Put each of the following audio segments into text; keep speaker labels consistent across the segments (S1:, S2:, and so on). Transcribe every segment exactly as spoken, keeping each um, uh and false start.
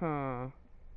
S1: Huh.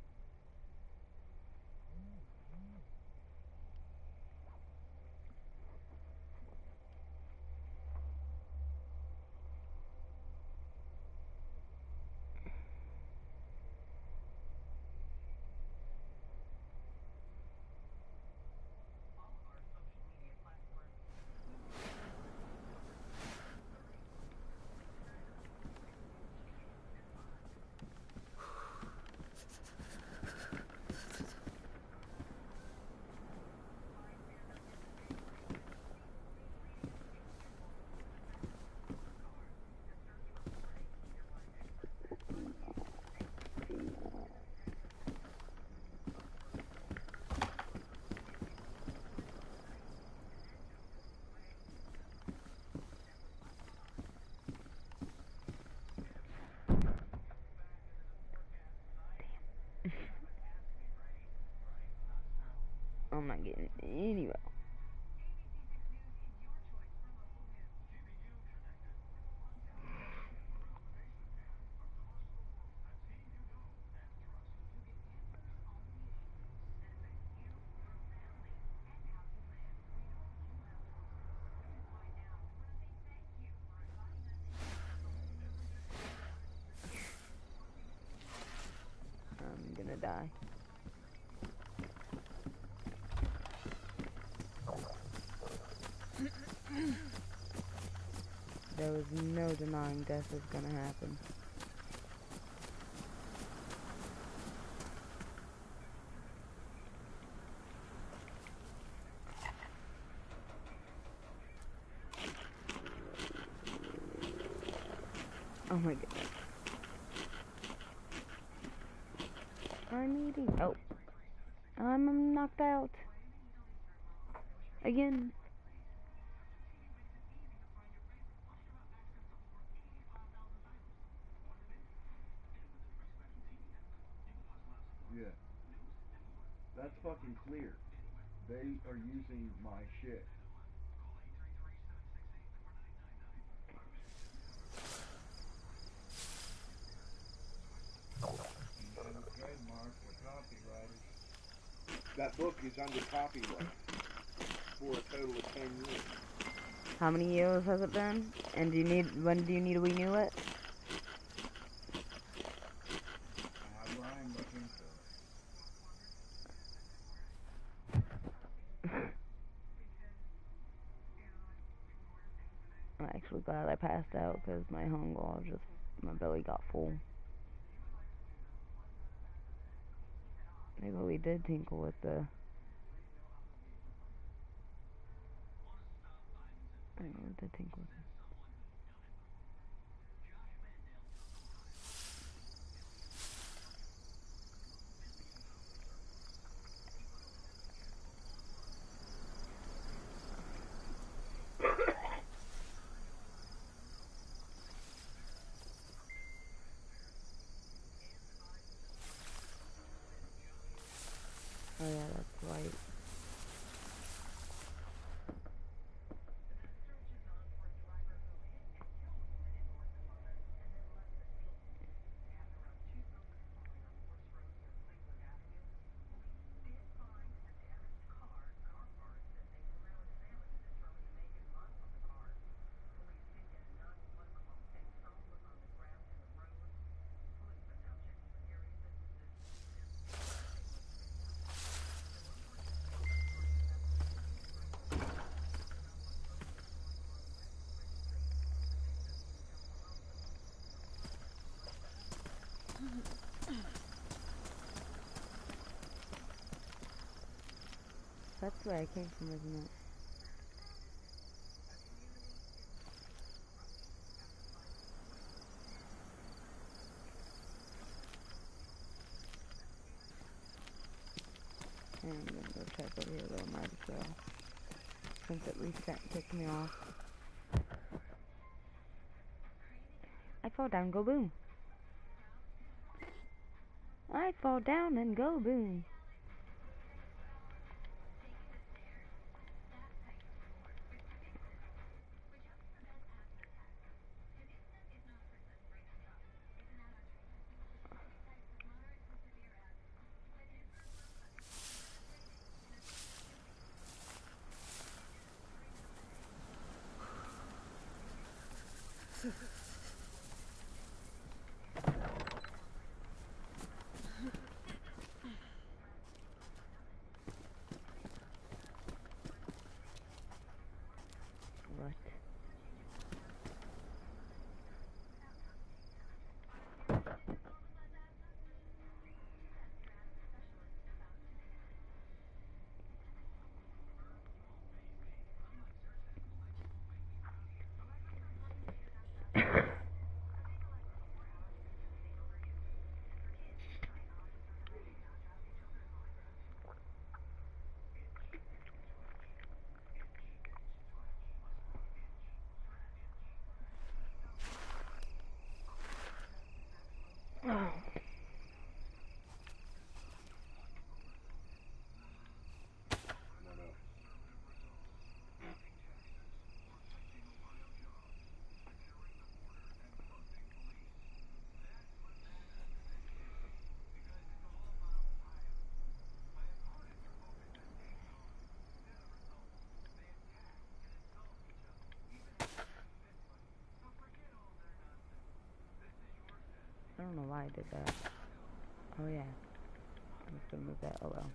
S1: I'm not getting anywhere. I'm gonna die. There was no denying death was gonna happen. Oh my goodness. I'm eating. Oh. I'm knocked out. Again.
S2: Yeah. That's fucking clear. They are using my shit.
S3: Trademark for copywriters.
S2: That book is under copyright for a total of ten years.
S1: How many years has it been? And do you need, when do you need to renew it?
S3: Have Ryan look into it.
S1: I'm actually glad I passed out because my hunger just, my belly got full. They really did tinkle with the, I really did tinkle with the. Oh yeah, that's right. That's where I came from, isn't it? And I'm gonna go check over here though, might as well. Since it reset and kicked me off. I fall down, go boom. I fall down and go boom. What? Oh. I don't know why I did that. Oh yeah. I'm just gonna move that. Oh well.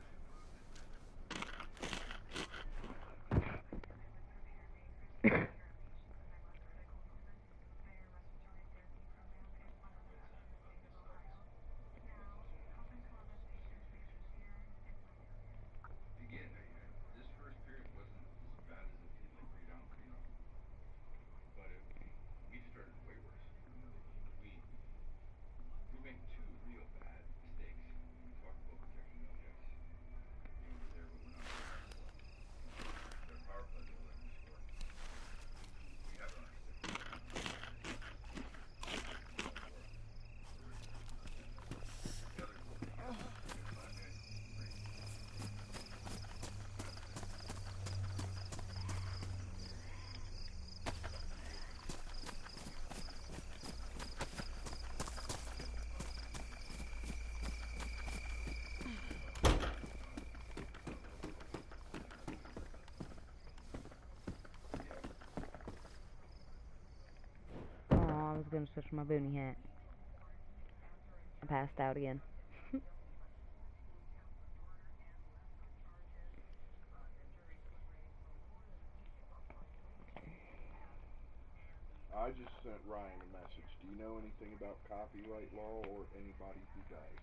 S2: Again, this first period wasn't as bad as it like read on, you know. But it, we started way worse. We we make two real bad mistakes when we talk about protecting objects. You know, there, but we're not there anymore. Their power play, they'll let them score. We have it on our stick. The other goal, they get they find it great.
S1: Oh, I was gonna switch my boonie hat. I passed out again.
S4: I just sent Ryan a message. Do you know anything about copyright law or anybody who does?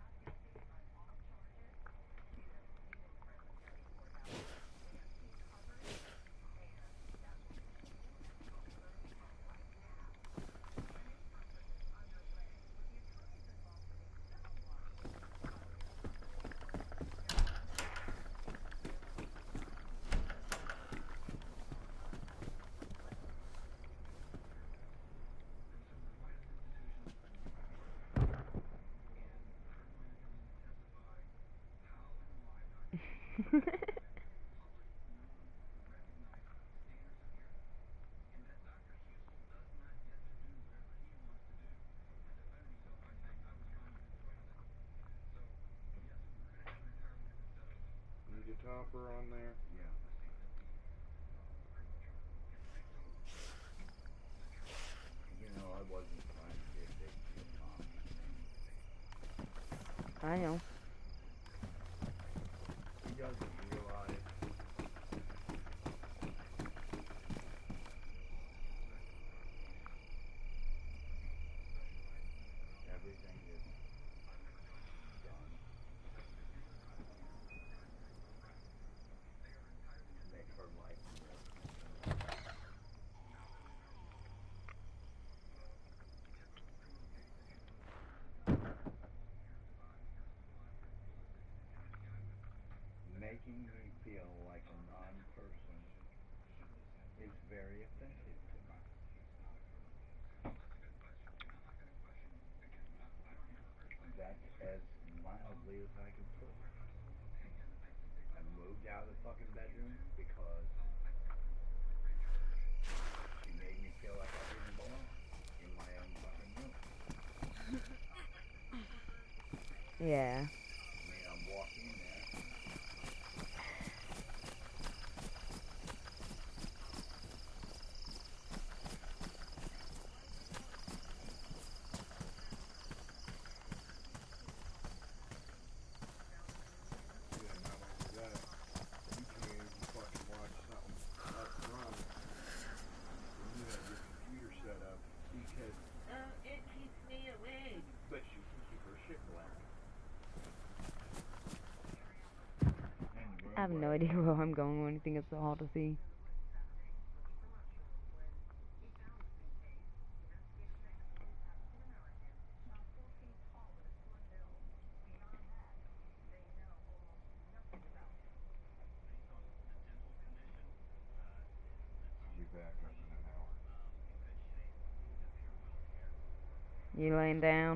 S4: Need a topper on there?
S2: Yeah.
S3: You know, I wasn't trying to be a big deal, Mom.
S1: I know.
S3: He doesn't realize everything that's done to make her life more comfortable. Making me feel like a non-person is very offensive to me. That's as mildly as I can put it. I moved out of the fucking bedroom because she made me feel like I didn't belong in my own fucking room.
S1: Yeah.
S3: I mean, I'm walking in there.
S1: no idea where I'm going or anything. It's so hard to see.
S4: I'll be back up in an hour.
S1: You laying down?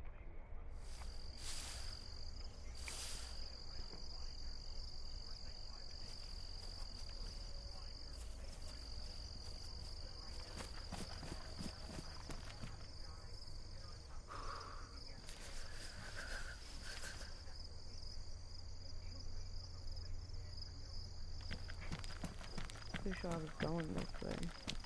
S1: Pretty sure I was going this way.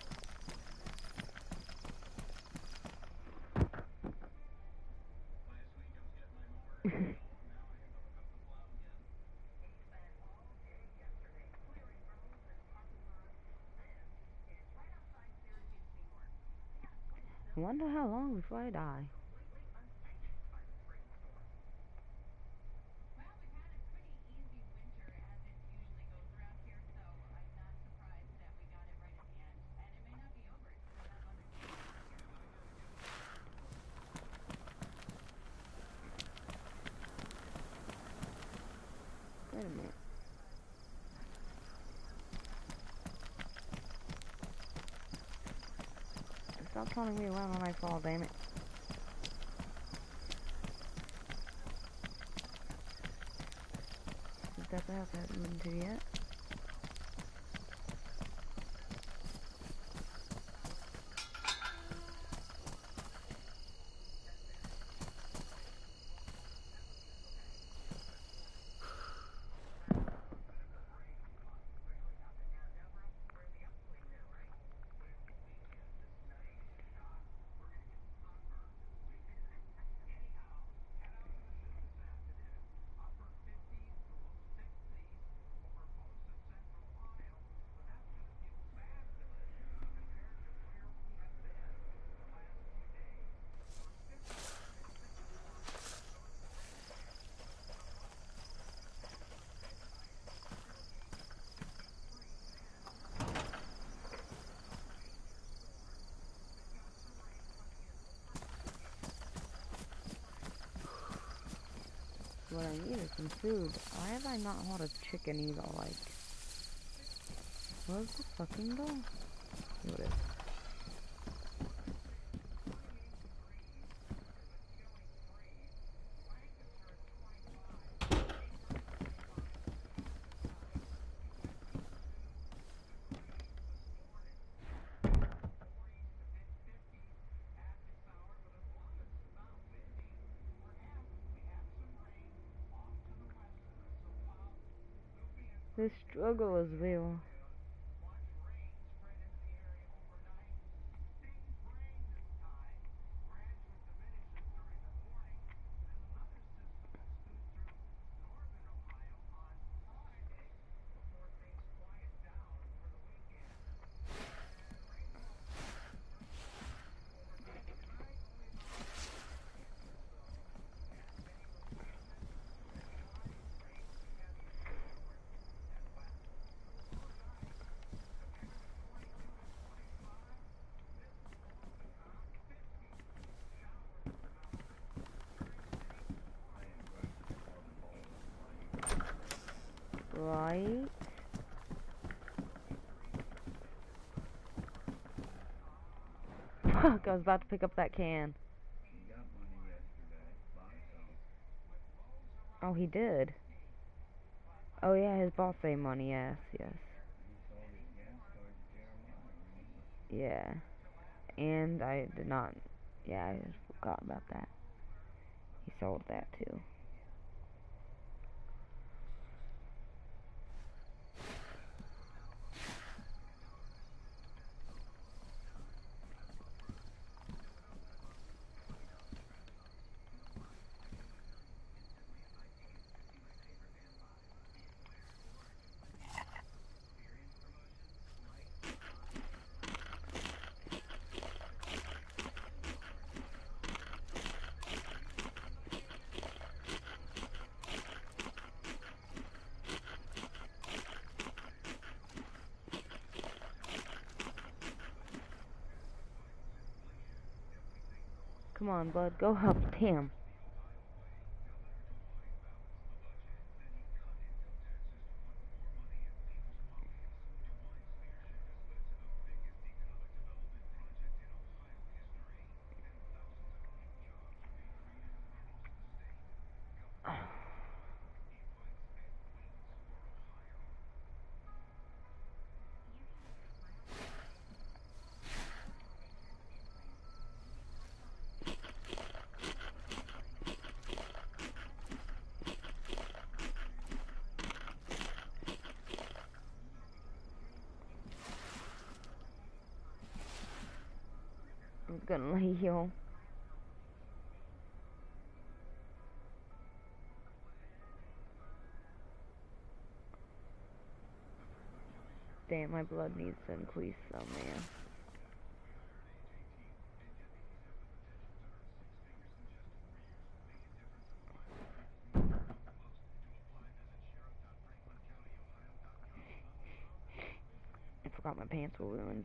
S1: I wonder how long before I die. Wait a minute. Stop turning me around when I fall, damn it. Is that the house I haven't been to yet? What I need is some food. Why have I not had a chicken either? Like, where's the fucking door? Here it is. This struggle is real. Right? Fuck, I was about to pick up that can.
S3: He got money yesterday. Bought some.
S1: Oh, he did. Oh yeah, his boss say money, yes, yes.
S3: He sold his gas card to Jeremiah, remember?
S1: Yeah. And I did not, yeah, I just forgot about that. He sold that too. Come on, blood, go up. Damn. I'm gonna lay you. Damn, my blood needs to increase some, man. I forgot my pants were ruined.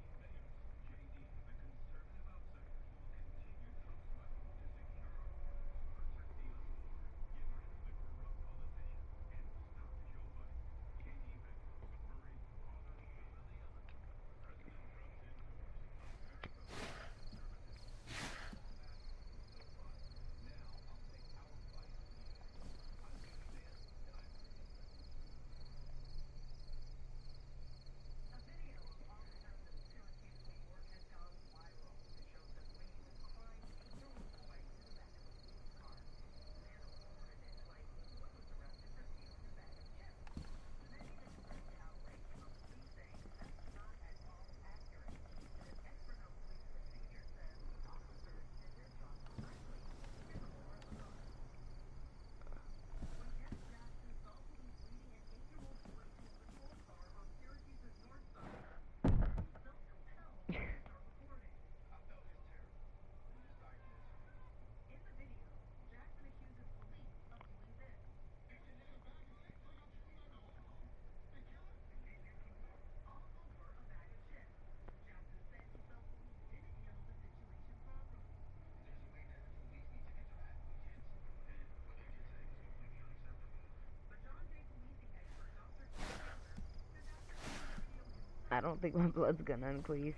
S1: I don't think my blood's gonna increase.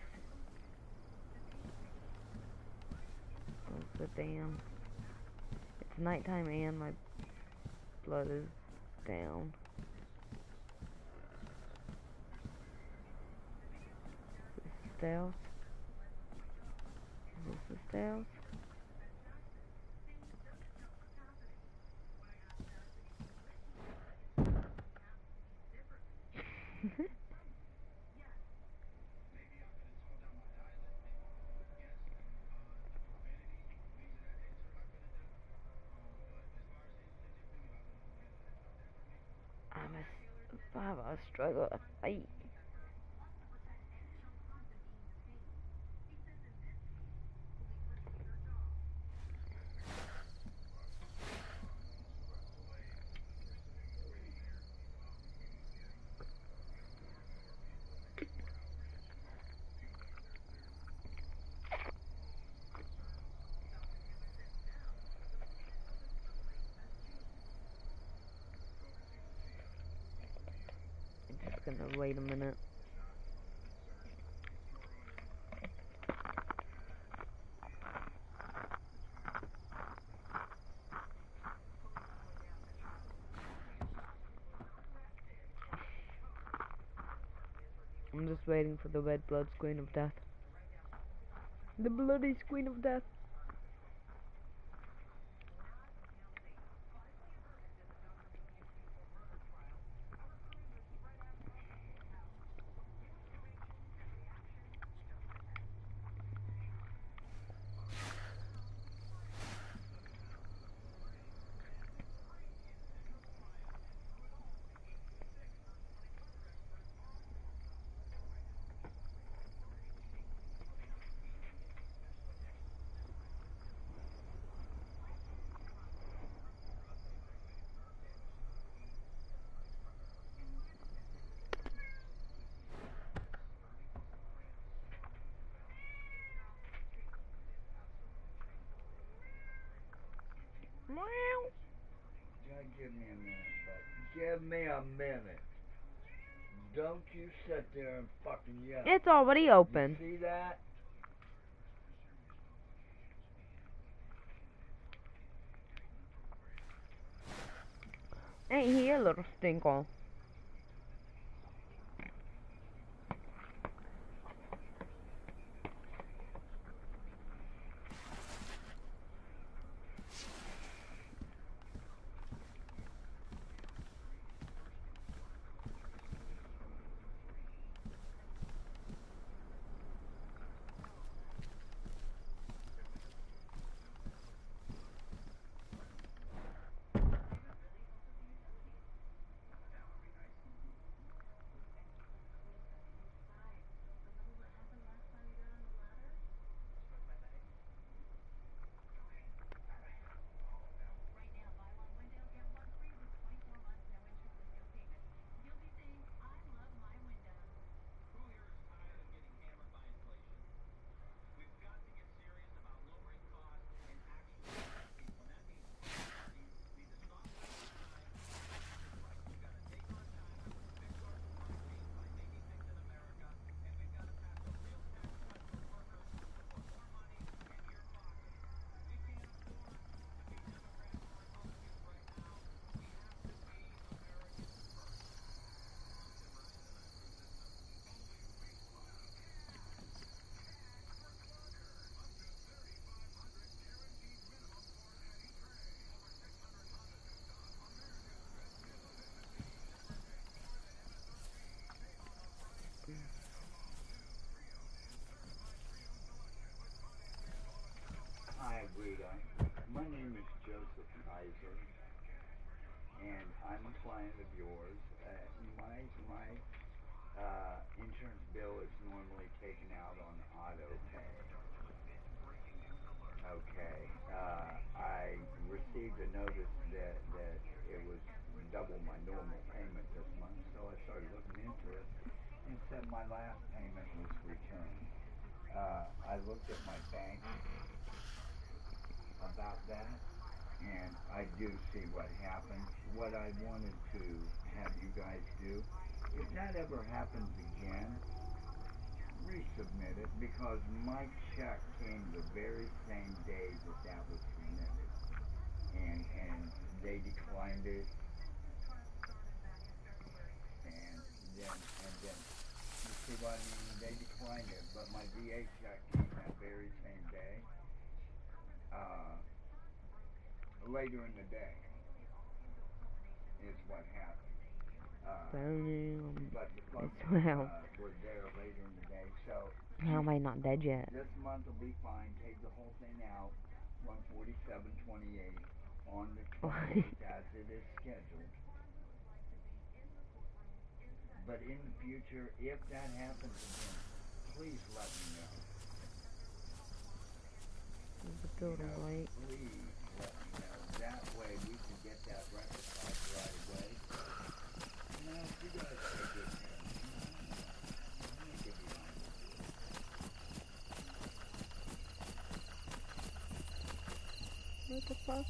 S1: Oh, but damn. It's nighttime and my blood is down. Is this the stealth? Is this the stealth? I'm a survivor, a struggle, a fight. I'm just gonna wait a minute. I'm just waiting for the red blood screen of death. The bloody screen of death.
S3: God, give me a minute, but give me a minute. Don't you sit there and fucking yell.
S1: It's already open.
S3: You see that?
S1: Ain't he a little stinkle?
S3: Hi, Rita. My name is Joseph Kaiser, and I'm a client of yours. Uh, my my uh, insurance bill is normally taken out on auto pay. Okay. Uh, I received a notice that that it was double my normal payment this month, so I started looking into it, and said my last payment was returned. Uh, I looked at my bank about that, and I do see what happened. What I wanted to have you guys do, if that ever happens again, resubmit it, because my check came the very same day that that was submitted, and and they declined it, and then and then you see what I mean? They declined it, but my V A check came that very same day. Uh, later in the day is what happened. Uh, but the funds
S1: Well,
S3: uh, were there later in the day, so
S1: how am I not dead yet?
S3: this month will be fine. Take the whole thing out, one forty-seven twenty-eight on the twenty-eighth as it is scheduled. But in the future, if that happens again, please let me know.
S1: The
S3: You
S1: building
S3: know,
S1: light.
S3: please let me know. That way we can get that rectified right away. You know, if you guys take good care of me, I'm going to give you my reward.
S1: What the fuck?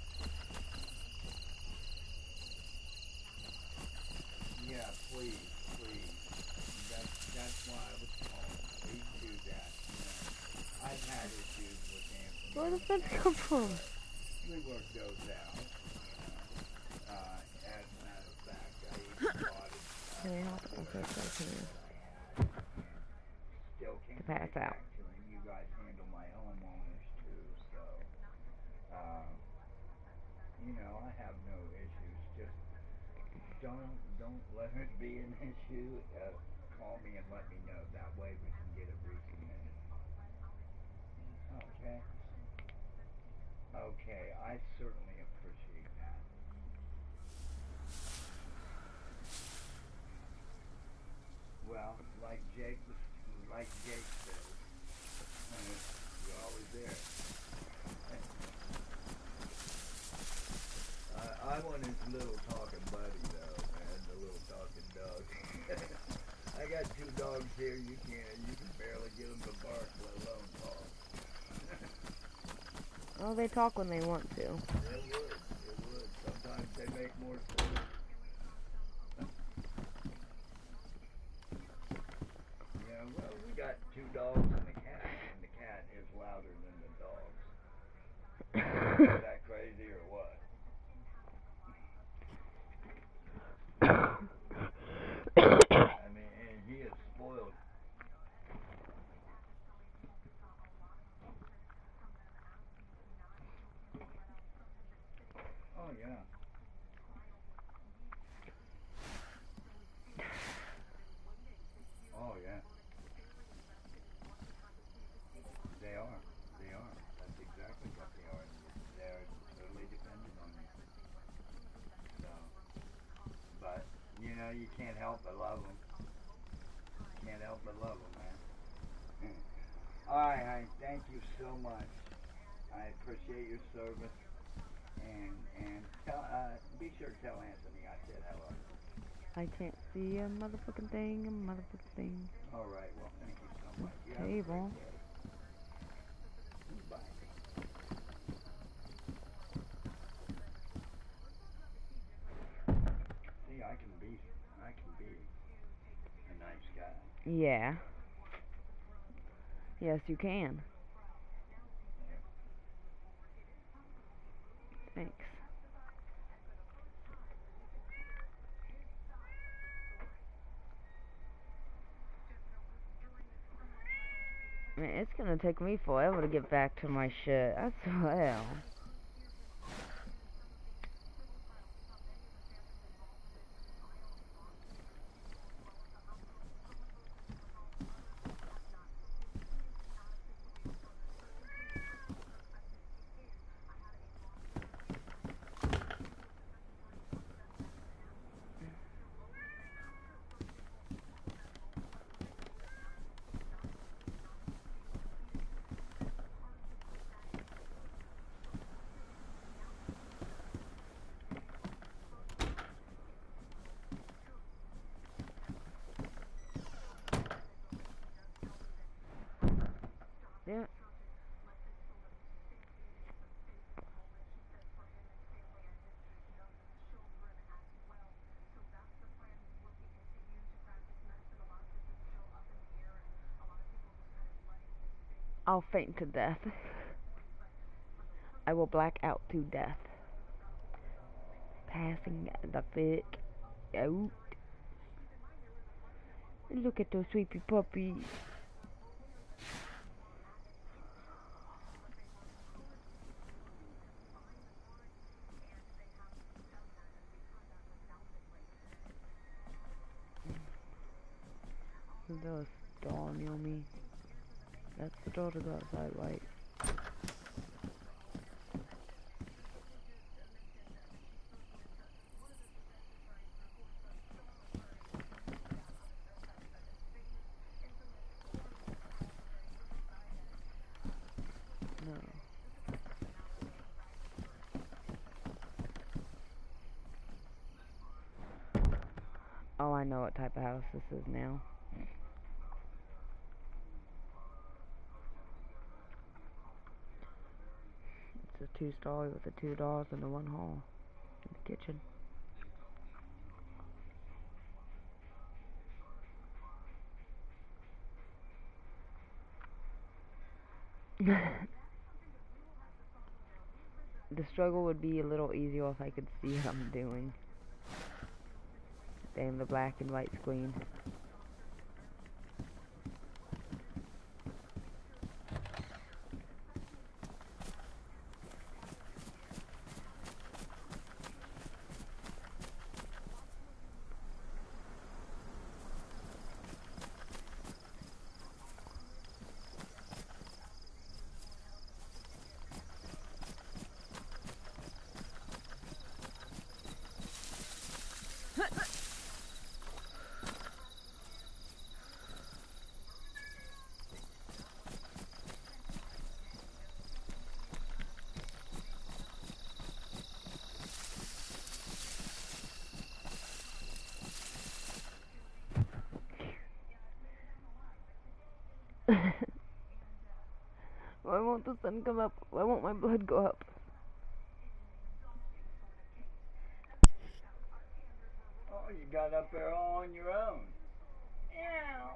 S3: Yeah, please, please. That's, that's why I was calling. Please do that. You know, I've had issues with Anthony.
S1: Where
S3: in
S1: the
S3: the
S1: fence
S3: past,
S1: come from?
S3: but we worked those out, you know. Uh, as a matter of fact, I even bought it. Uh,
S1: Can I help?
S3: bought
S1: Okay, so
S3: whatever
S1: can
S3: that I had, and still can't
S1: to pass
S3: get
S1: out.
S3: back to him. You guys handle my homeowners too, so uh, you know, I have no issues. Just don't don't let it be an issue. Uh, call me and let me know. That way we can get it resubmitted. Okay. Okay, I certainly appreciate that. Well, like Jake was, like Jake says, uh, you're always there. I, I want his little talking buddy though, man, the little talking dog. I got two dogs here. You can't, you can barely get them to bark, let alone talk.
S1: Well, they talk when they want to.
S3: It would. It would. Sometimes they make more sense. Yeah, well, we got two dogs and a cat, and the cat is louder than the dogs. Is that crazy or what? I mean, and he is spoiled. Oh, yeah. Oh, yeah. They are. They are. That's exactly what they are. They're totally dependent on you. So, but, you know, you can't help but love them. Can't help but love them, man. Alright, honey. Thank you so much. I appreciate your service. And, and tell, uh, be sure to tell Anthony I said hello.
S1: I can't see a motherfucking thing, a motherfucking thing.
S3: Alright, well, thank you so much. You have a
S1: Table.
S3: great day. Bye. See, I can be, I can be a nice guy.
S1: Yeah. Yes, you can. Thanks. Man, it's gonna take me forever to get back to my shit. I swear. Yeah. I'll faint to death. I will black out to death. Passing the fuck out. Look at those sweepy puppies. There's a door near me. That's the door to go outside, right? No. Oh, I know what type of house this is now. It's a two-story with the two doors and the one hall. And the kitchen. The struggle would be a little easier if I could see what I'm doing. Damn the black and white screen. Why won't the sun come up? Why won't my blood go up?
S3: Oh, you got up there all on your own. Yeah.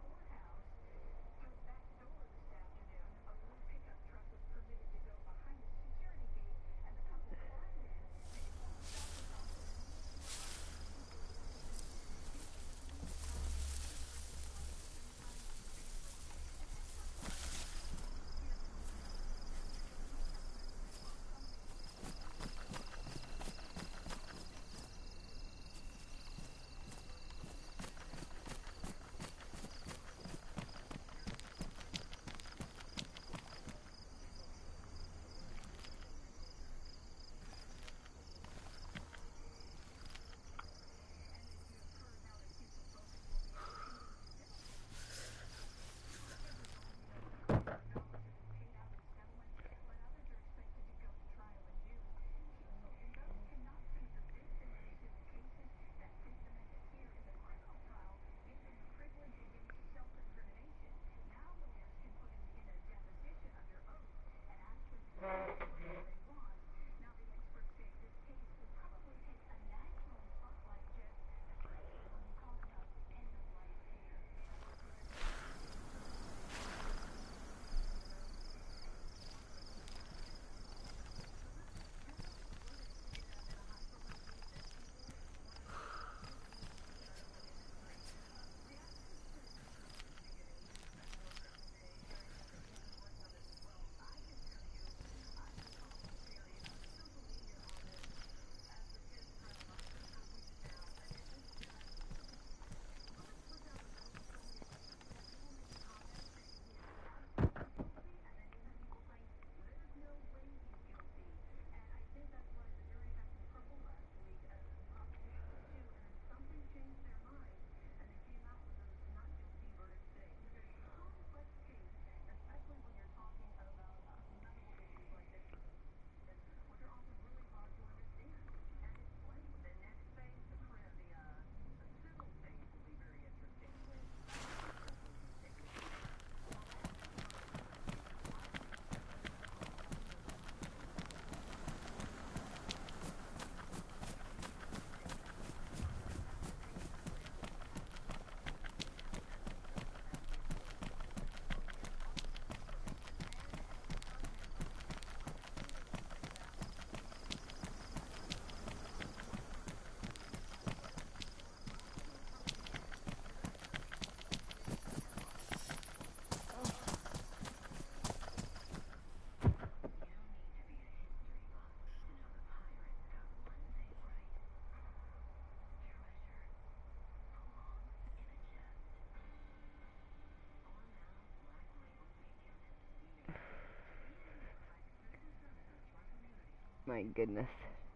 S1: My goodness.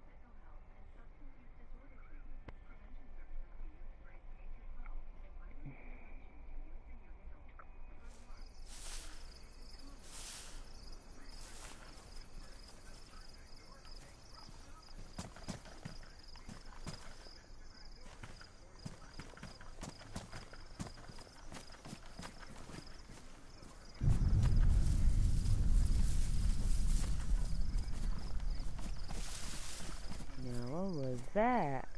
S1: Now, what was that?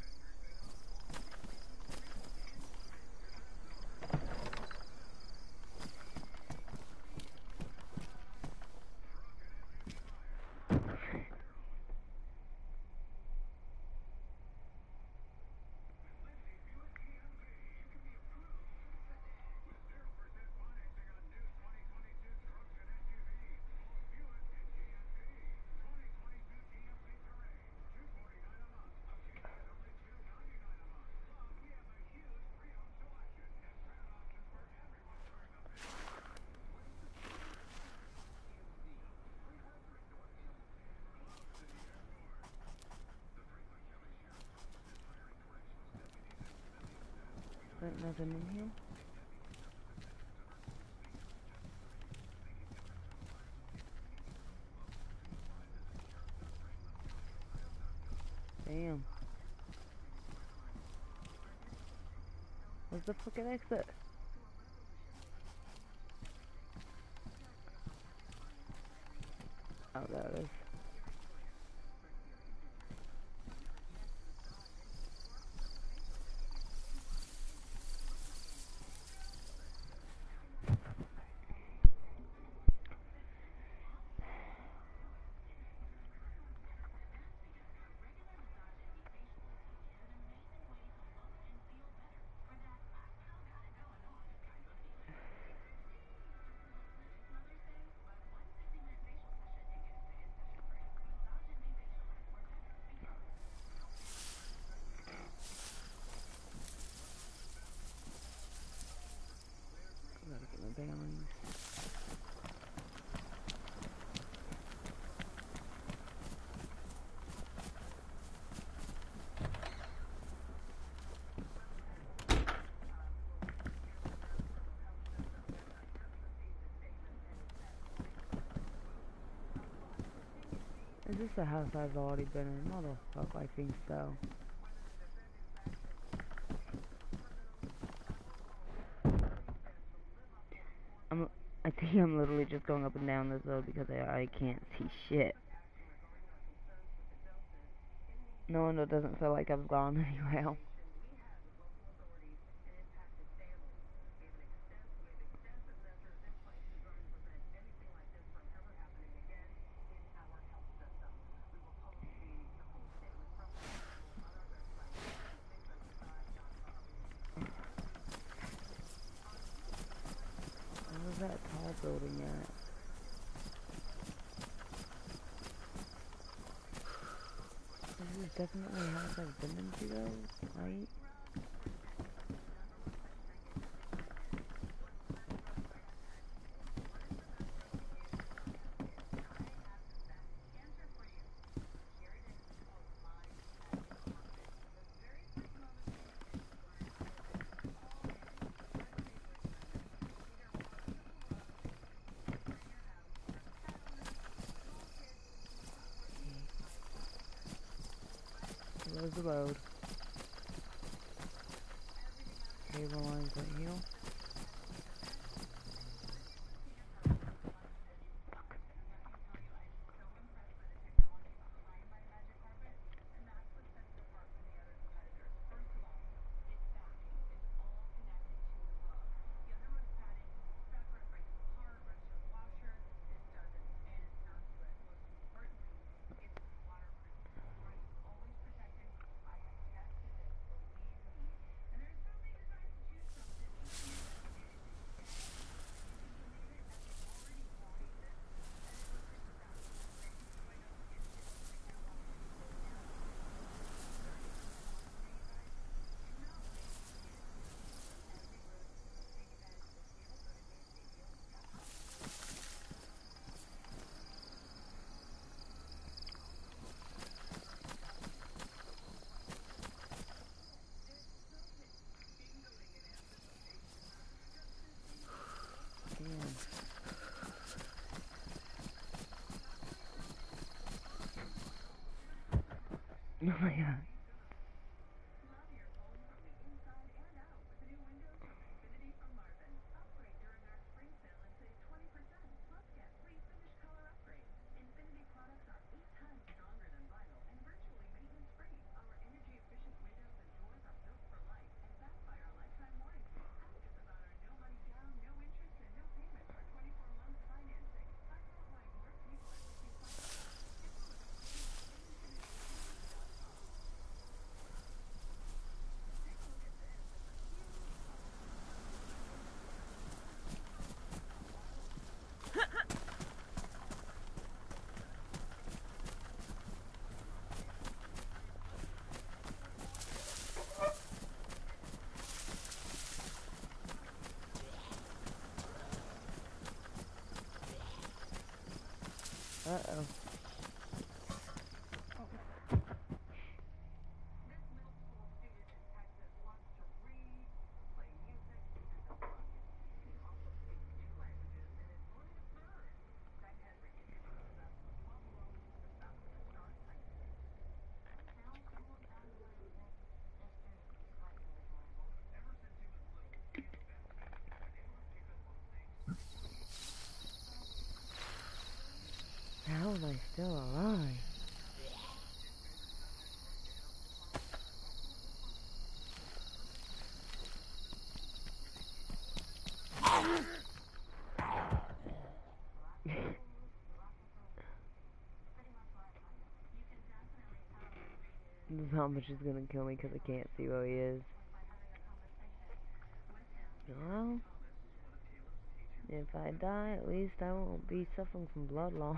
S1: Got nothing in here? Damn. Where's the fucking exit? Oh, there it is. Gotta get my bearings. Is this a house I've already been in? Motherfucker, I think so. I'm, I think I'm literally just going up and down this road because I, I can't see shit. No wonder it doesn't feel like I've gone anywhere else. Where's that tall building at? This is definitely a house I've been into though, right? There's the road. Cable lines right here. Oh my god. Uh-oh. How am I still alive? The zombie is gonna kill me because I can't see where he is. Well, if I die, at least I won't be suffering from blood loss.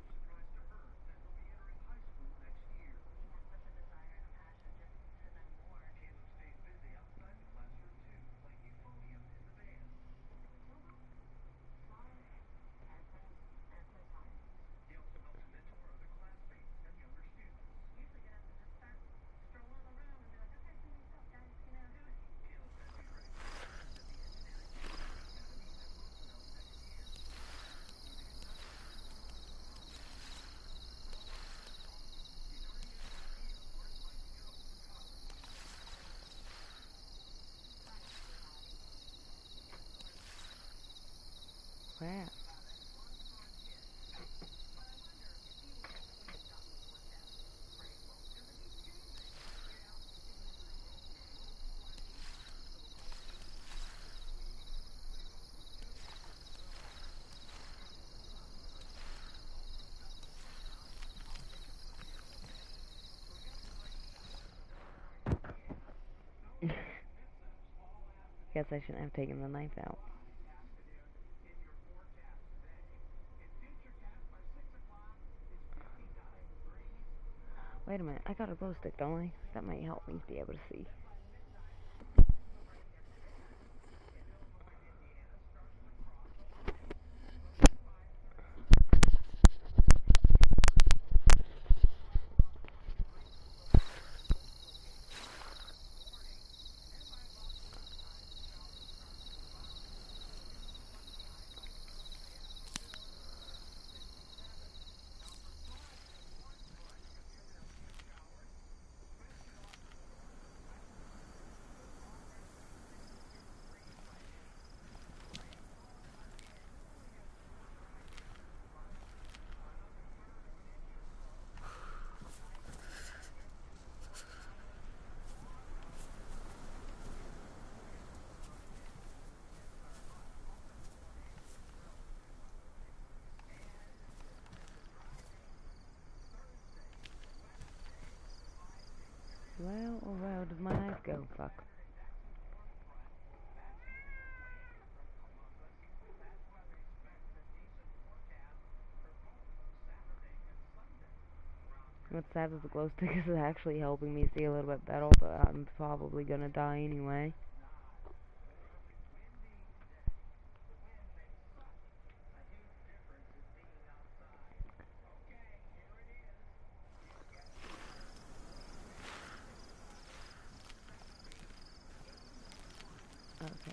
S1: Crap. Guess I shouldn't have taken the knife out. Wait a minute, I got a glow stick, don't I? That might help me be able to see. Well, oh where did my knife go? Fuck. What's sad is the glow stick is actually helping me see a little bit better, but I'm probably gonna die anyway. Okay.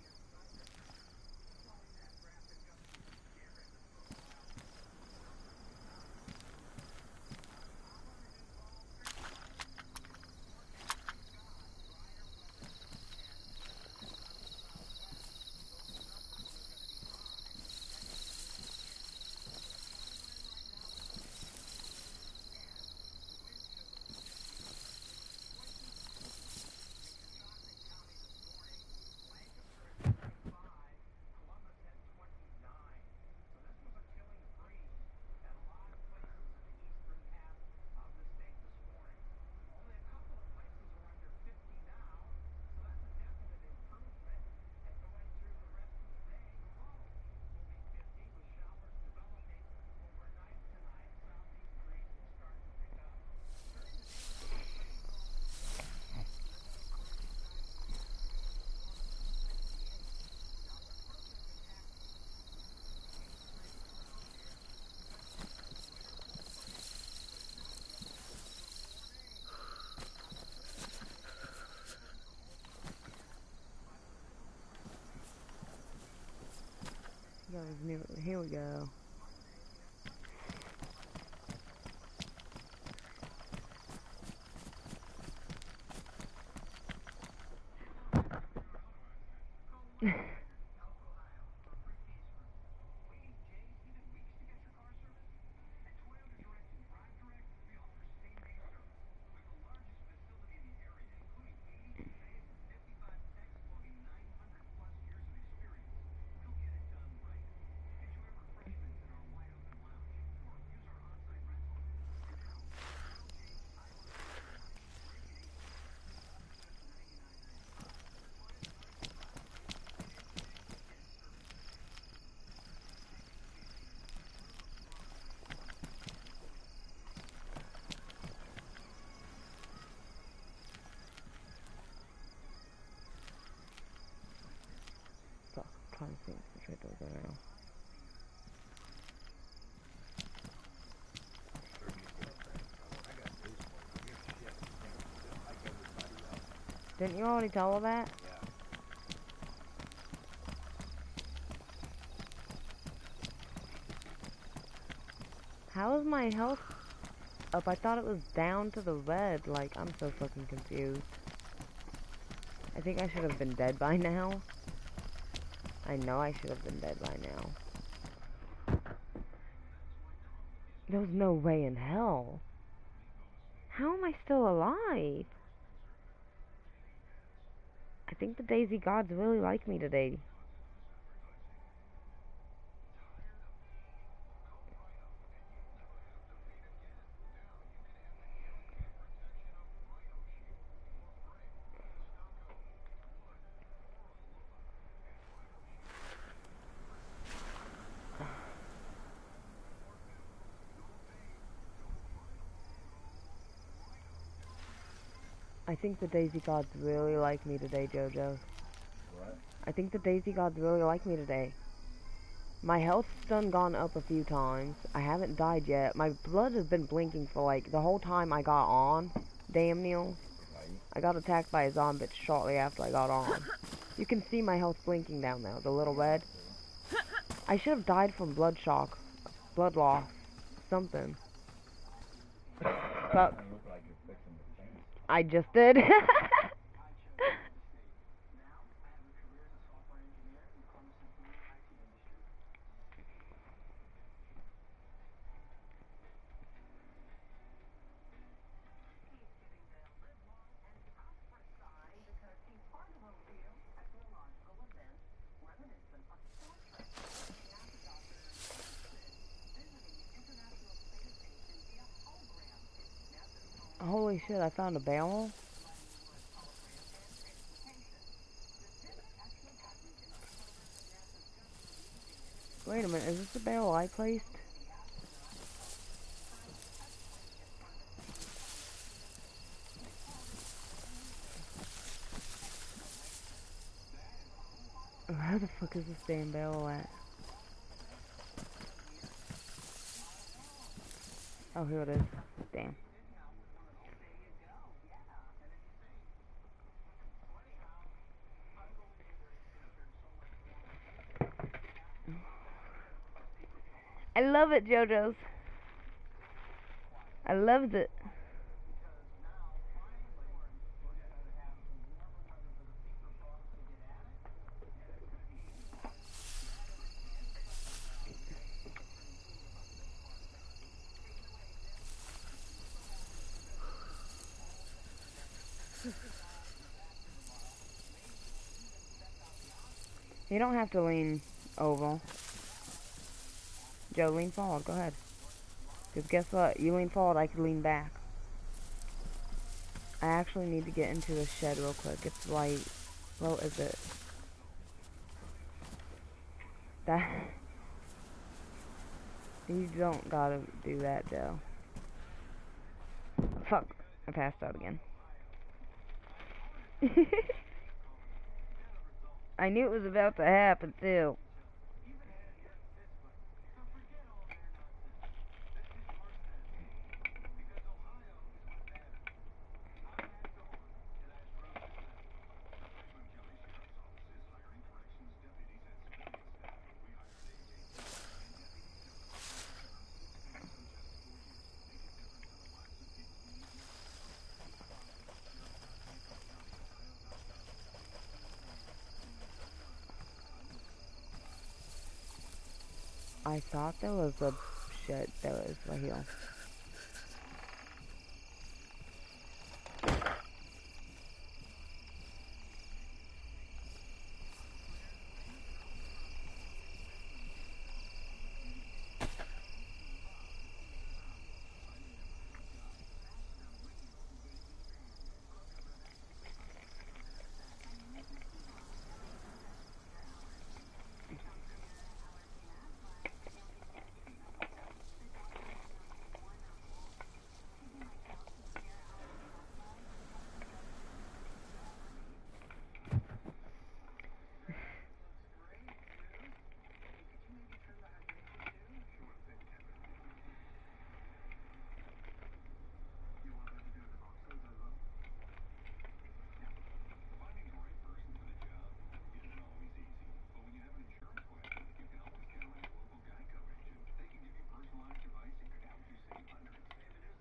S1: Here we go. trying to think which way to go now. Didn't you already tell her that?
S3: Yeah.
S1: How is my health up? I thought it was down to the red. Like, I'm so fucking confused. I think I should have been dead by now. I know I should have been dead by now. There's no way in hell. How am I still alive? I think the DayZ gods really like me today. I think the DayZ gods really like me today, Jojo.
S3: What?
S1: I think the DayZ gods really like me today. My health's done gone up a few times. I haven't died yet. My blood has been blinking for like the whole time I got on. Damn, Neil.
S3: Right.
S1: I got attacked by a zombie shortly after I got on. You can see my health blinking down there, the little red. I should have died from blood shock, blood loss, something. But
S3: I look like you're fixing the paint.
S1: I just did. Holy shit, I found a barrel. Wait a minute, is this the barrel I placed? Where the fuck is this damn barrel at? Oh, here it is. Damn. I love it, JoJo's. I loved it. You don't have to lean over. Joe, lean forward. Go ahead. Because guess what? You lean forward, I can lean back. I actually need to get into the shed real quick. It's light. What is it? That... You don't gotta do that, Joe. Fuck. I passed out again. I knew it was about to happen, too. I thought there was a shit. There is right here.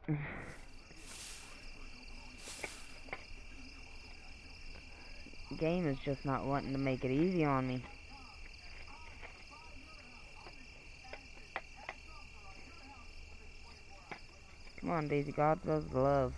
S1: Game is just not wanting to make it easy on me. Come on, DayZ, God loves love.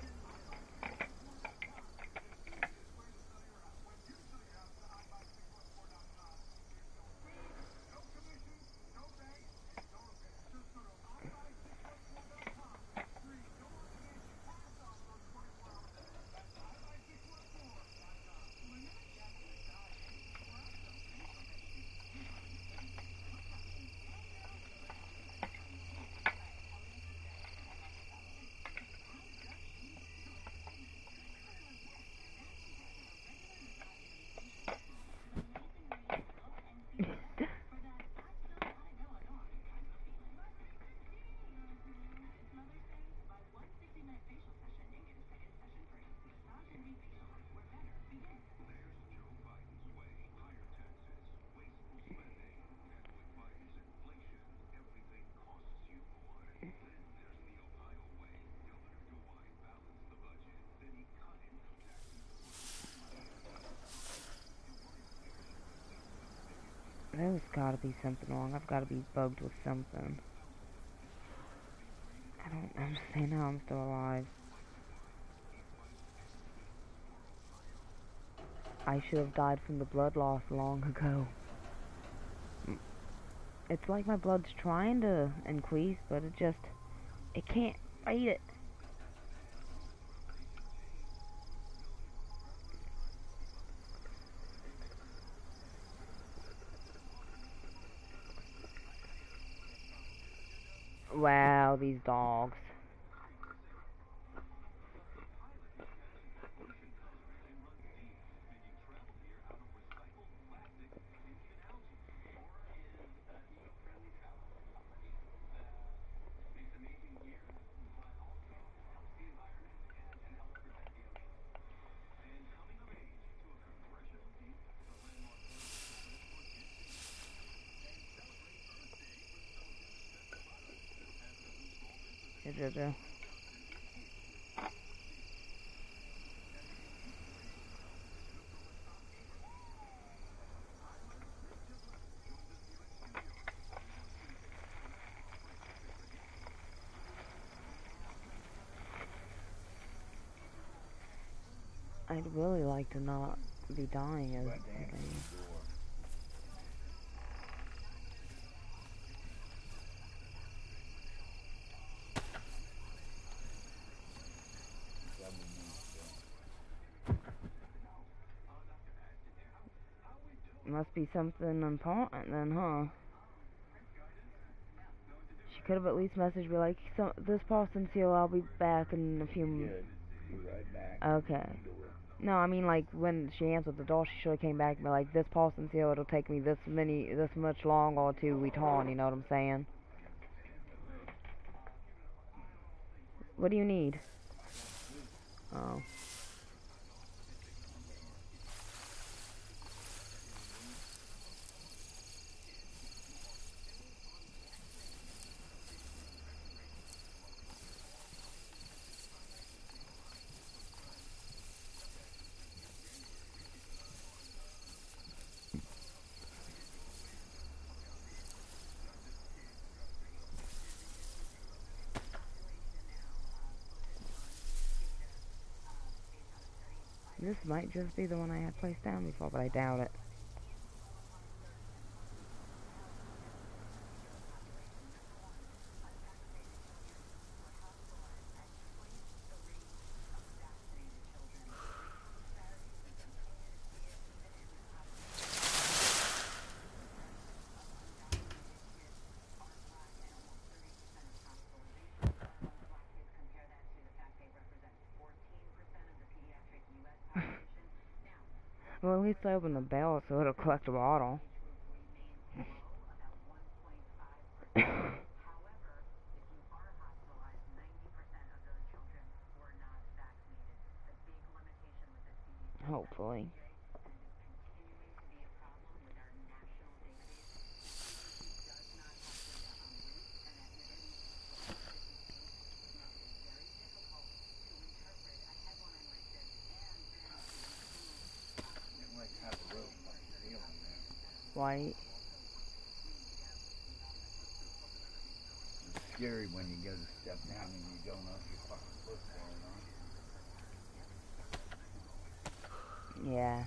S1: There's gotta be something wrong. I've gotta be bugged with something. I don't understand how I'm still alive. I should have died from the blood loss long ago. It's like my blood's trying to increase, but it just... it can't fight it. Wow, these dogs. Hey, Jojo. I'd really like to not be dying as
S3: But they answered
S1: okay.
S3: the door. Seven minutes ago.
S1: Must be something important then, huh? She could have at least messaged me like, so, this Boston seal, I'll be back in a few
S3: She
S1: minutes.
S3: did. Be right back.
S1: Okay. No, I mean like when she answered the door, she should have came back and be like, this Boston seal, it'll take me this many, this much longer to return, you know what I'm saying? What do you need? Oh. This might just be the one I had placed down before, but I doubt it. Well, at least I opened the bell so it'll collect a bottle. Hopefully. white.
S3: It's scary when you get a step down and you don't know if your fucking foot's falling off.
S1: Yeah.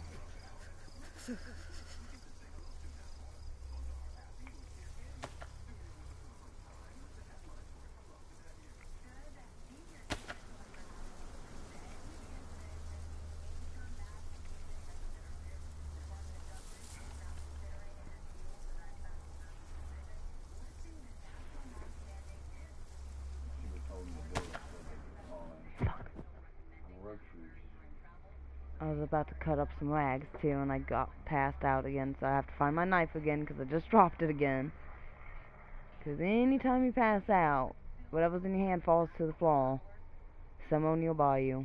S3: She was holding the door so they could call in groceries.
S1: I was about to cut up some rags too, and I got passed out again, so I have to find my knife again because I just dropped it again. Because anytime you pass out, whatever's in your hand falls to the floor. Someone will buy you.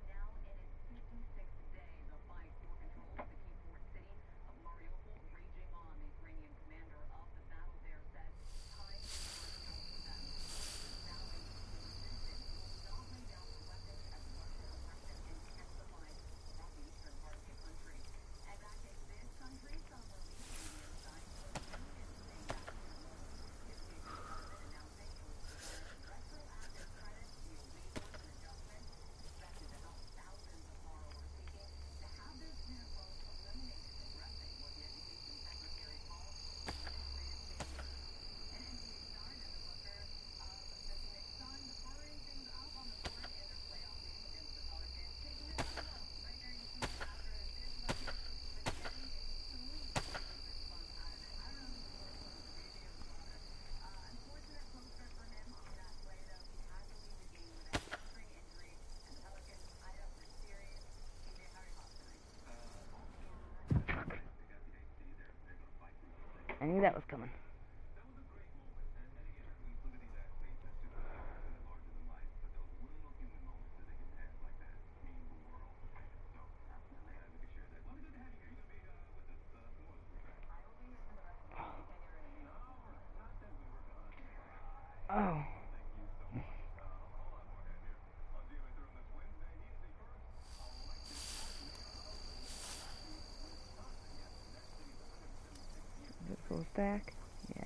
S1: I knew that was coming. Oh. Is it full stack? Yeah.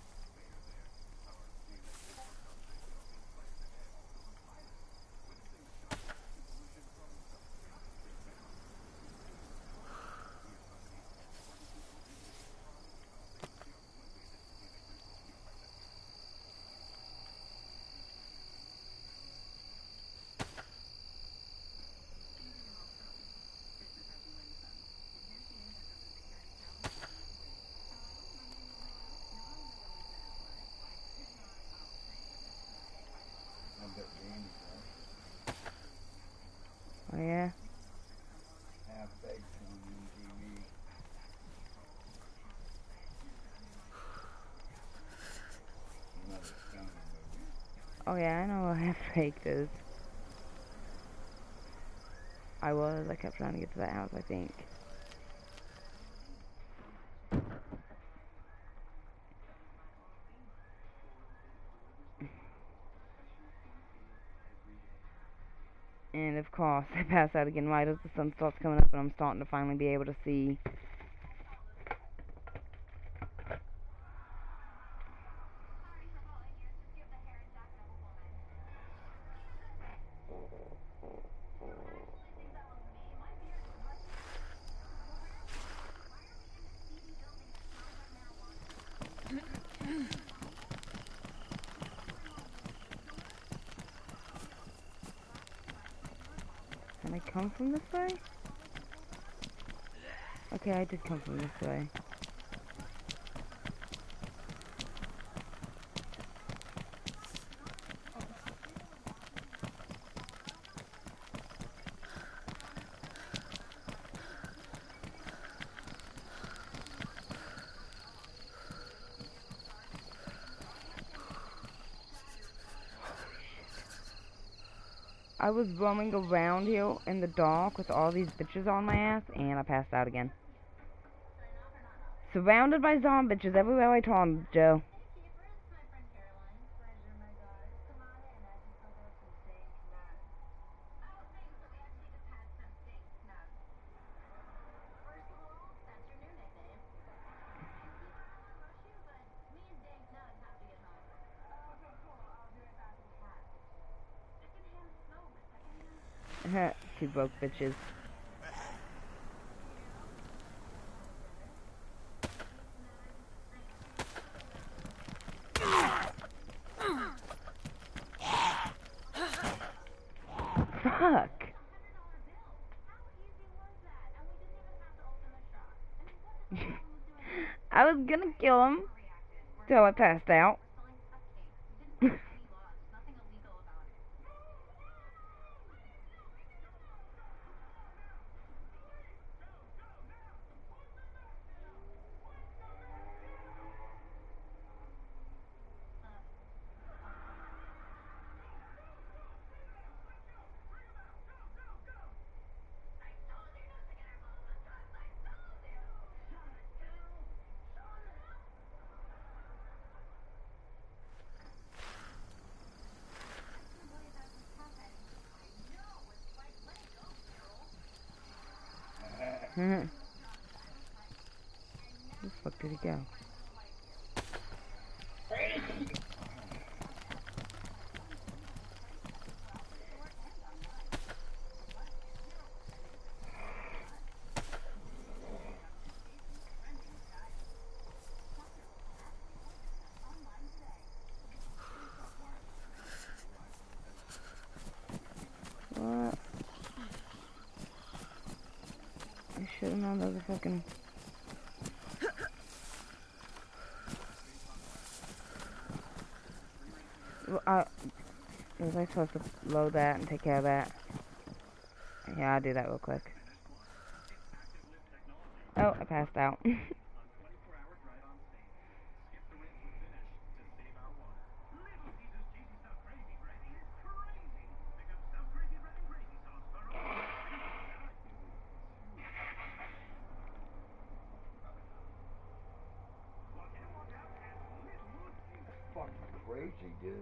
S1: Oh yeah?
S3: Half-baked on M T V. Another stoner movie.
S1: Oh yeah, I know what half-baked is. I was. I kept trying to get to that house, I think. And of course, I pass out again right as the sun starts coming up and I'm starting to finally be able to see. Can I come from this way? Okay, I did come from this way. I was roaming around here in the dark with all these bitches on my ass, and I passed out again. Surrounded by zombie bitches everywhere I turn, Joe. Two broke bitches. Fuck. I was gonna kill him till I passed out. Where the fuck did he go? What? I should have known those are fucking... Well, I... Was I supposed to load that and take care of that? Yeah, I'll do that real quick. Oh, I passed out.
S3: Fucking crazy, dude.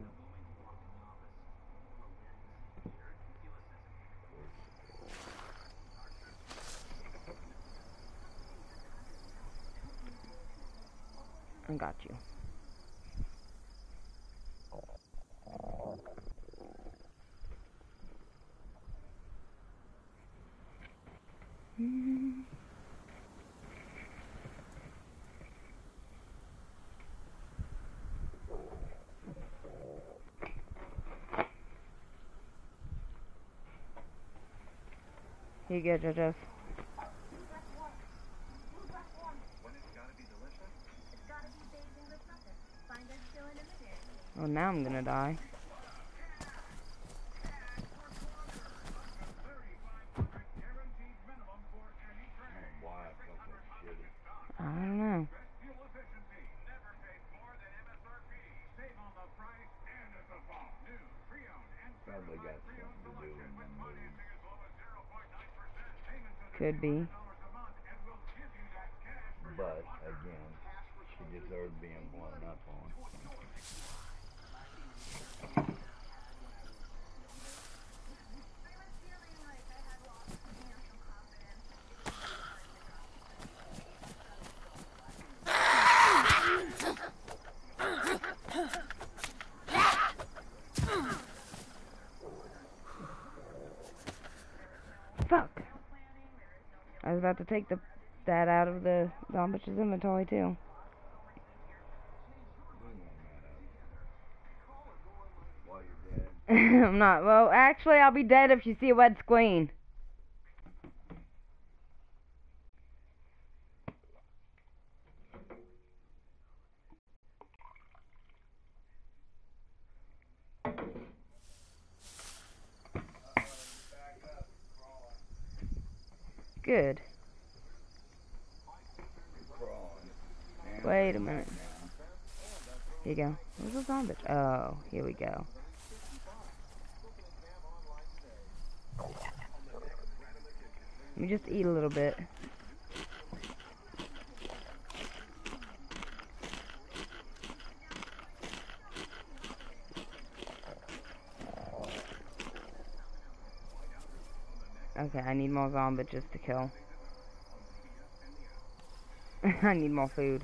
S1: I got you. Mm-hmm. Here you go, JoJo. Oh, now I'm gonna die. I don't know.
S3: Probably got something to do in the mood.
S1: Could be.
S3: But, again, she deserves being blown up on.
S1: Fuck. I was about to take the that out of the zombie's inventory too.
S3: While you're dead.
S1: I'm not. Well, actually, I'll be dead if you see a red screen. Good. Wait a minute. Here you go. Where's the zombie? Oh, here we go. Let me just eat a little bit. Okay, I need more zombies just to kill. I need more food.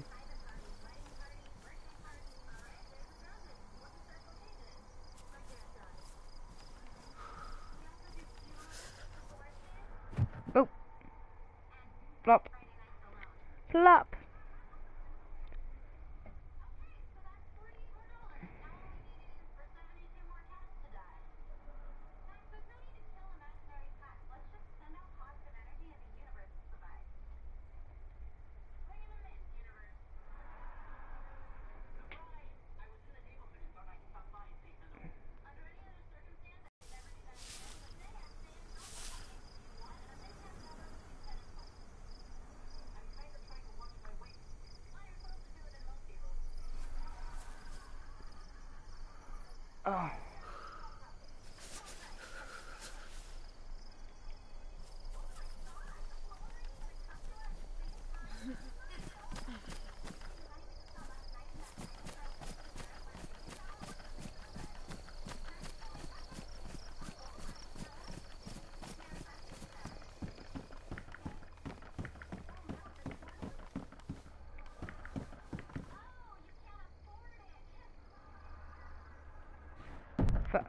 S1: Plop. Oh. Fuck.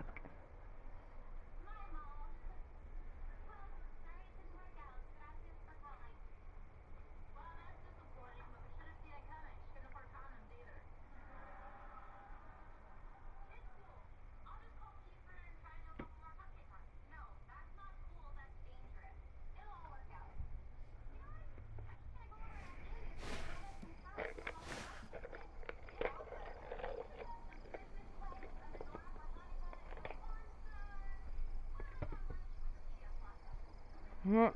S1: Hmm.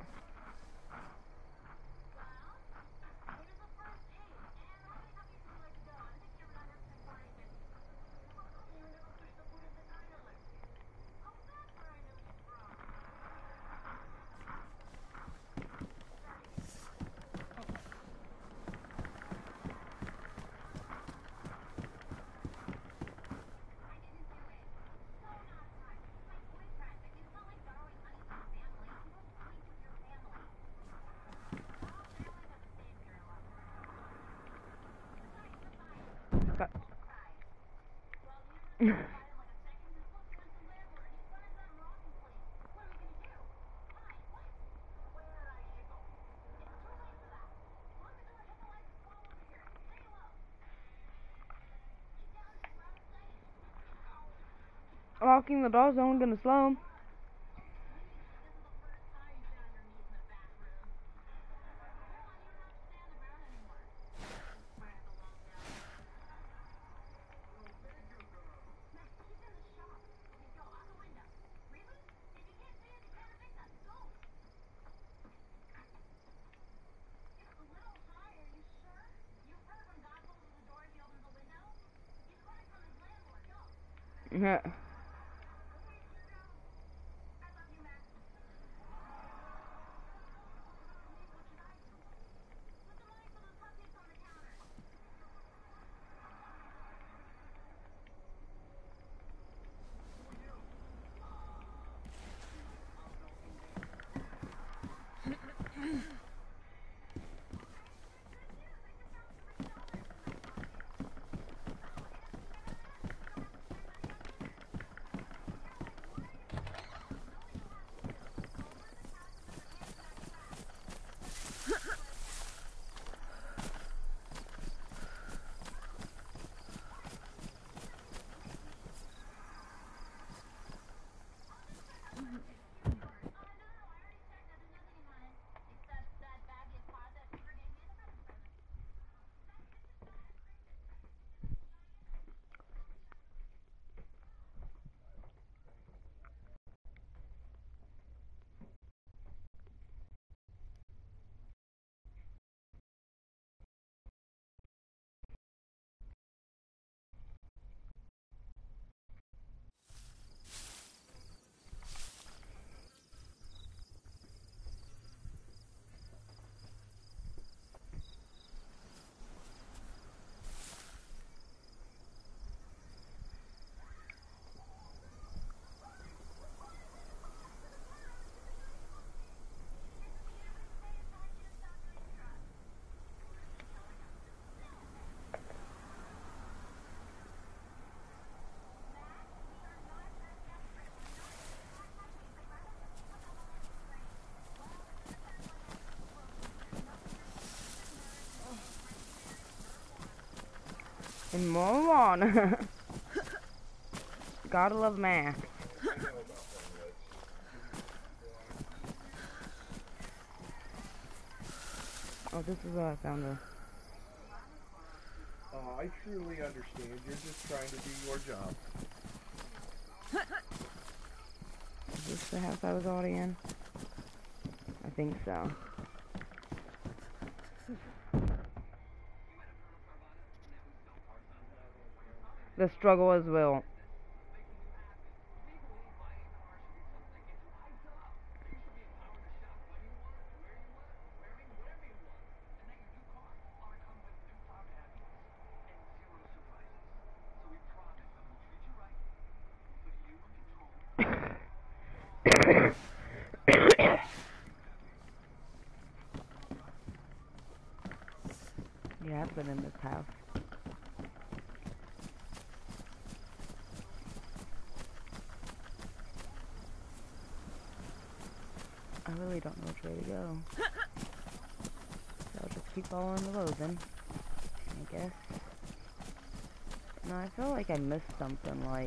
S1: Locking the door's only gonna slow him. Yeah. And more water. Gotta love math.
S4: I know about homeless.
S1: Oh, this is where I found her.
S4: Uh, I truly understand. You're just trying to do your job.
S1: Is this the house I was already in? I think so. The struggle is real. Yeah, I've been in this house. I really don't know which way to go. So I'll just keep following the road then, I guess. No, I feel like I missed something, like...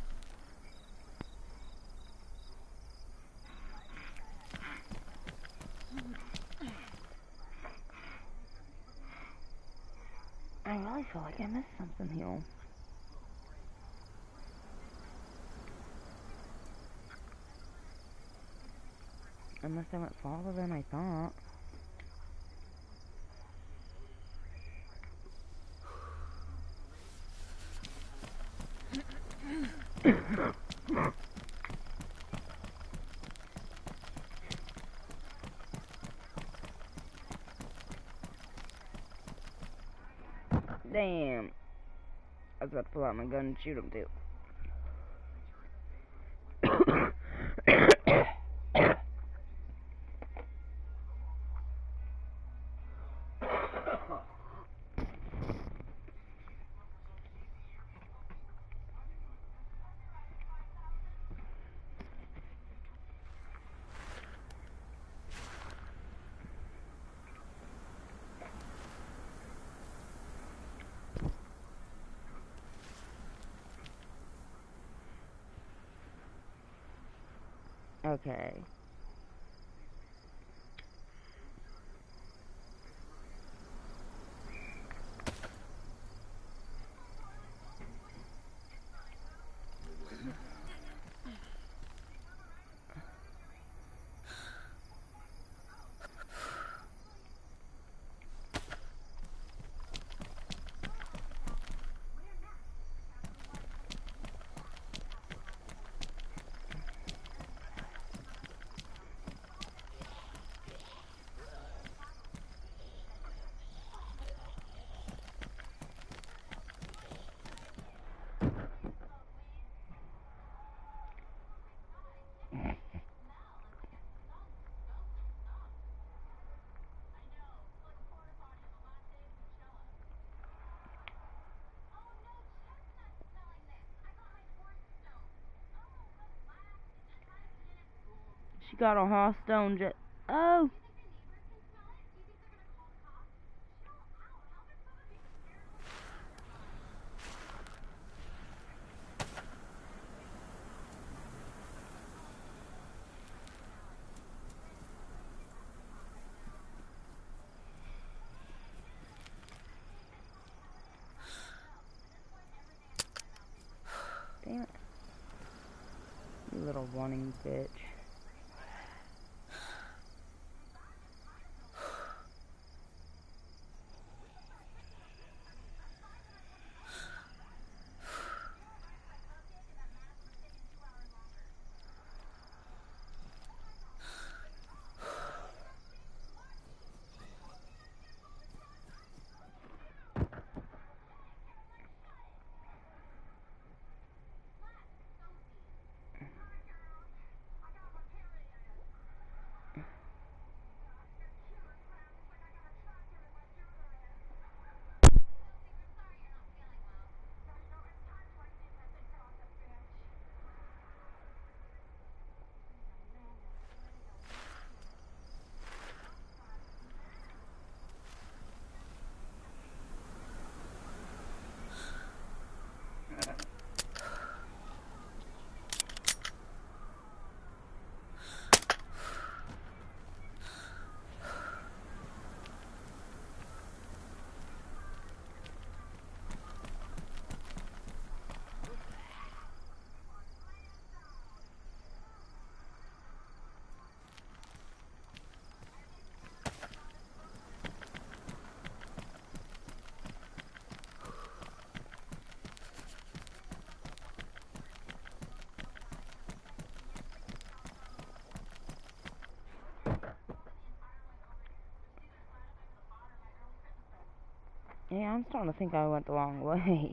S1: I really feel like I missed something here. Unless I went farther than I thought. Damn. I was about to pull out my gun and shoot him too. Okay. She got a horse stone jet. Oh! Damn it. You little running bitch. Yeah, I'm starting to think I went the wrong way.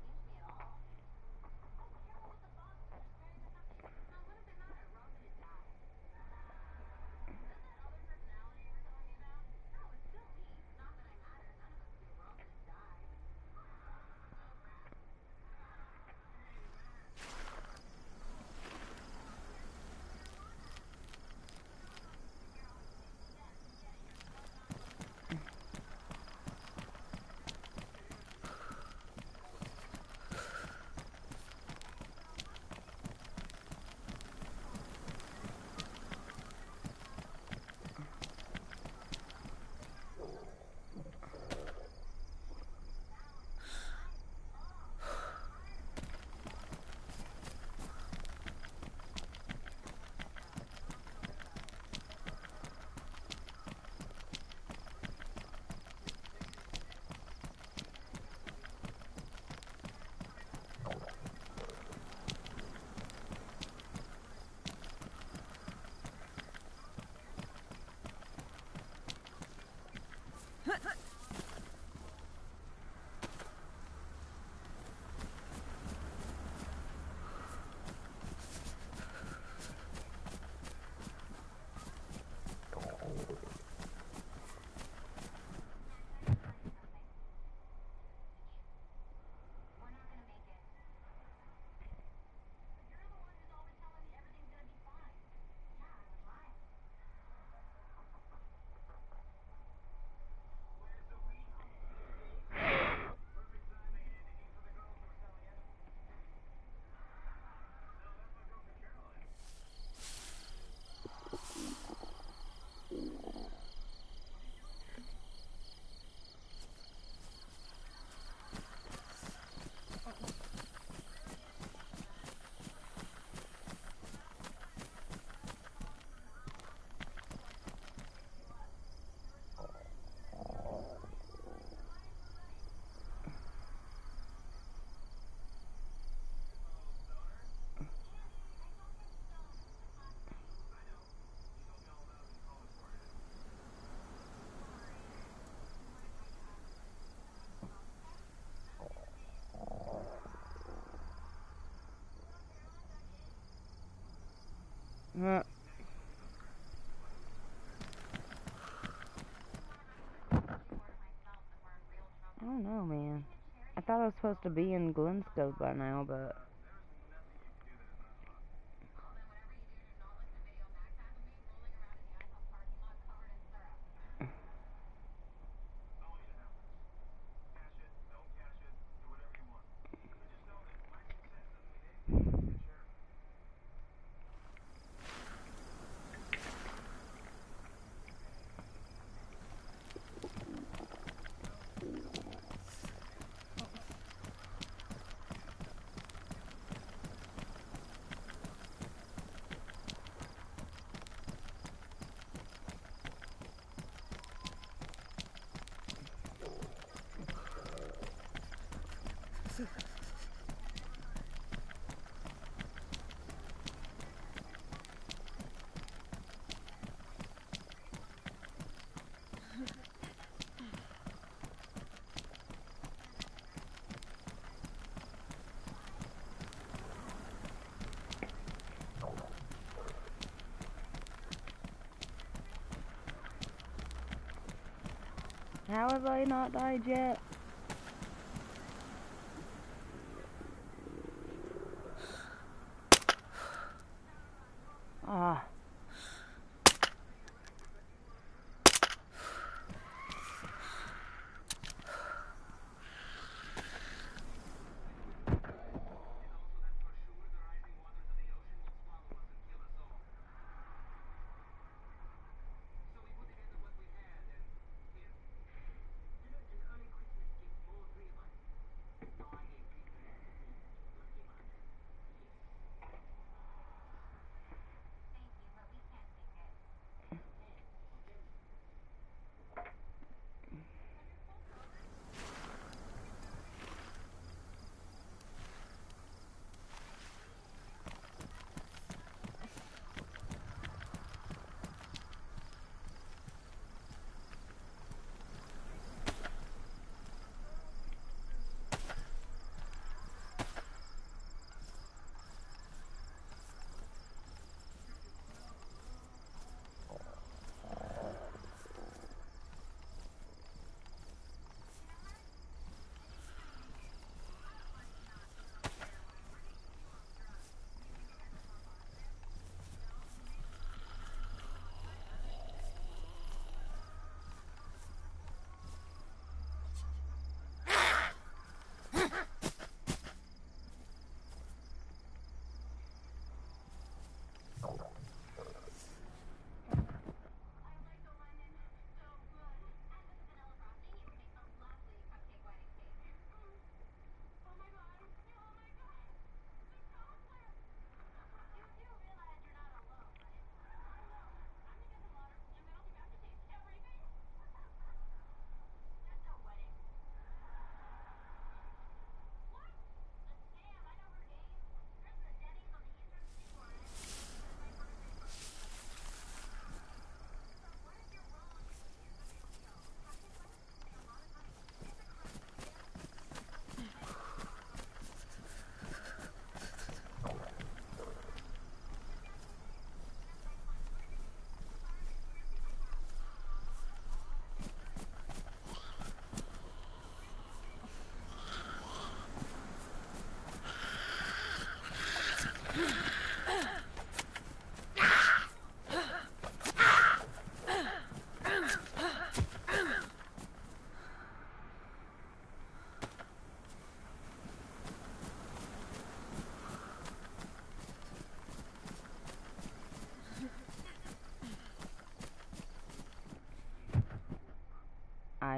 S1: Uh, I don't know, man. I thought I was supposed to be in Glencoe by now, but... How have I not died yet? Ah.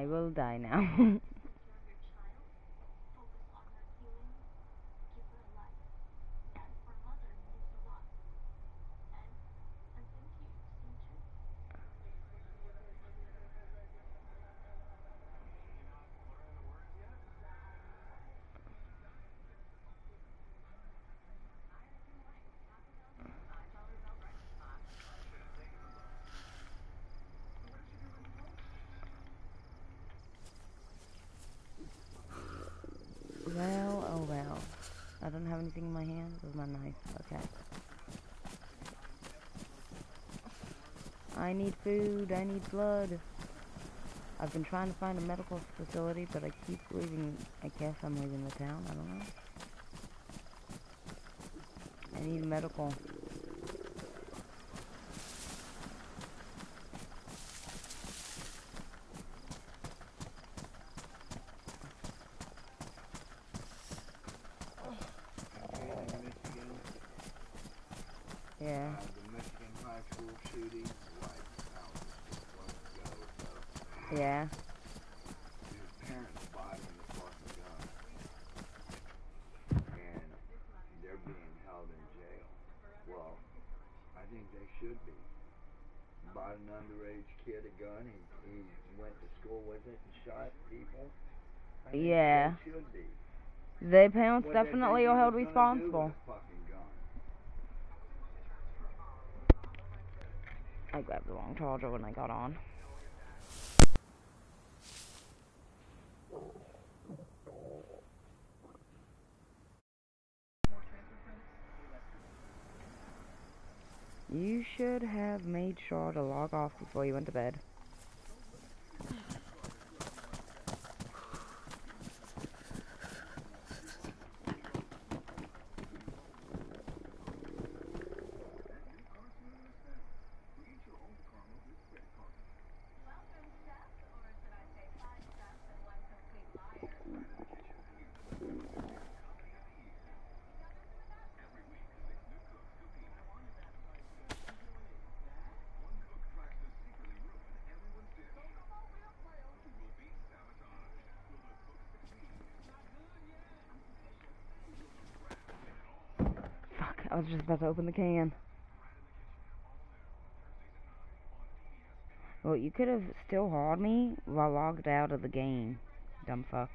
S1: will die now. Well, oh well. I don't have anything in my hand. Where's my knife? Okay. I need food. I need blood. I've been trying to find a medical facility, but I keep leaving. I guess I'm leaving the town. I don't know. I need medical. Yeah.
S3: Uh, the Michigan high school shooting, like, out just months ago or so.
S1: Yeah.
S3: His parents bought him the fucking gun. And they're being held in jail. Well, I think they should be. Bought an underage kid a gun, he, he went to school with it and shot people. I think
S1: Yeah.
S3: they should be.
S1: The parents
S3: What
S1: definitely are held responsible. I grabbed the wrong charger when I got on. You should have made sure to log off before you went to bed. I was just about to open the can. Well, you could have still hauled me while logged out of the game, dumb fuck.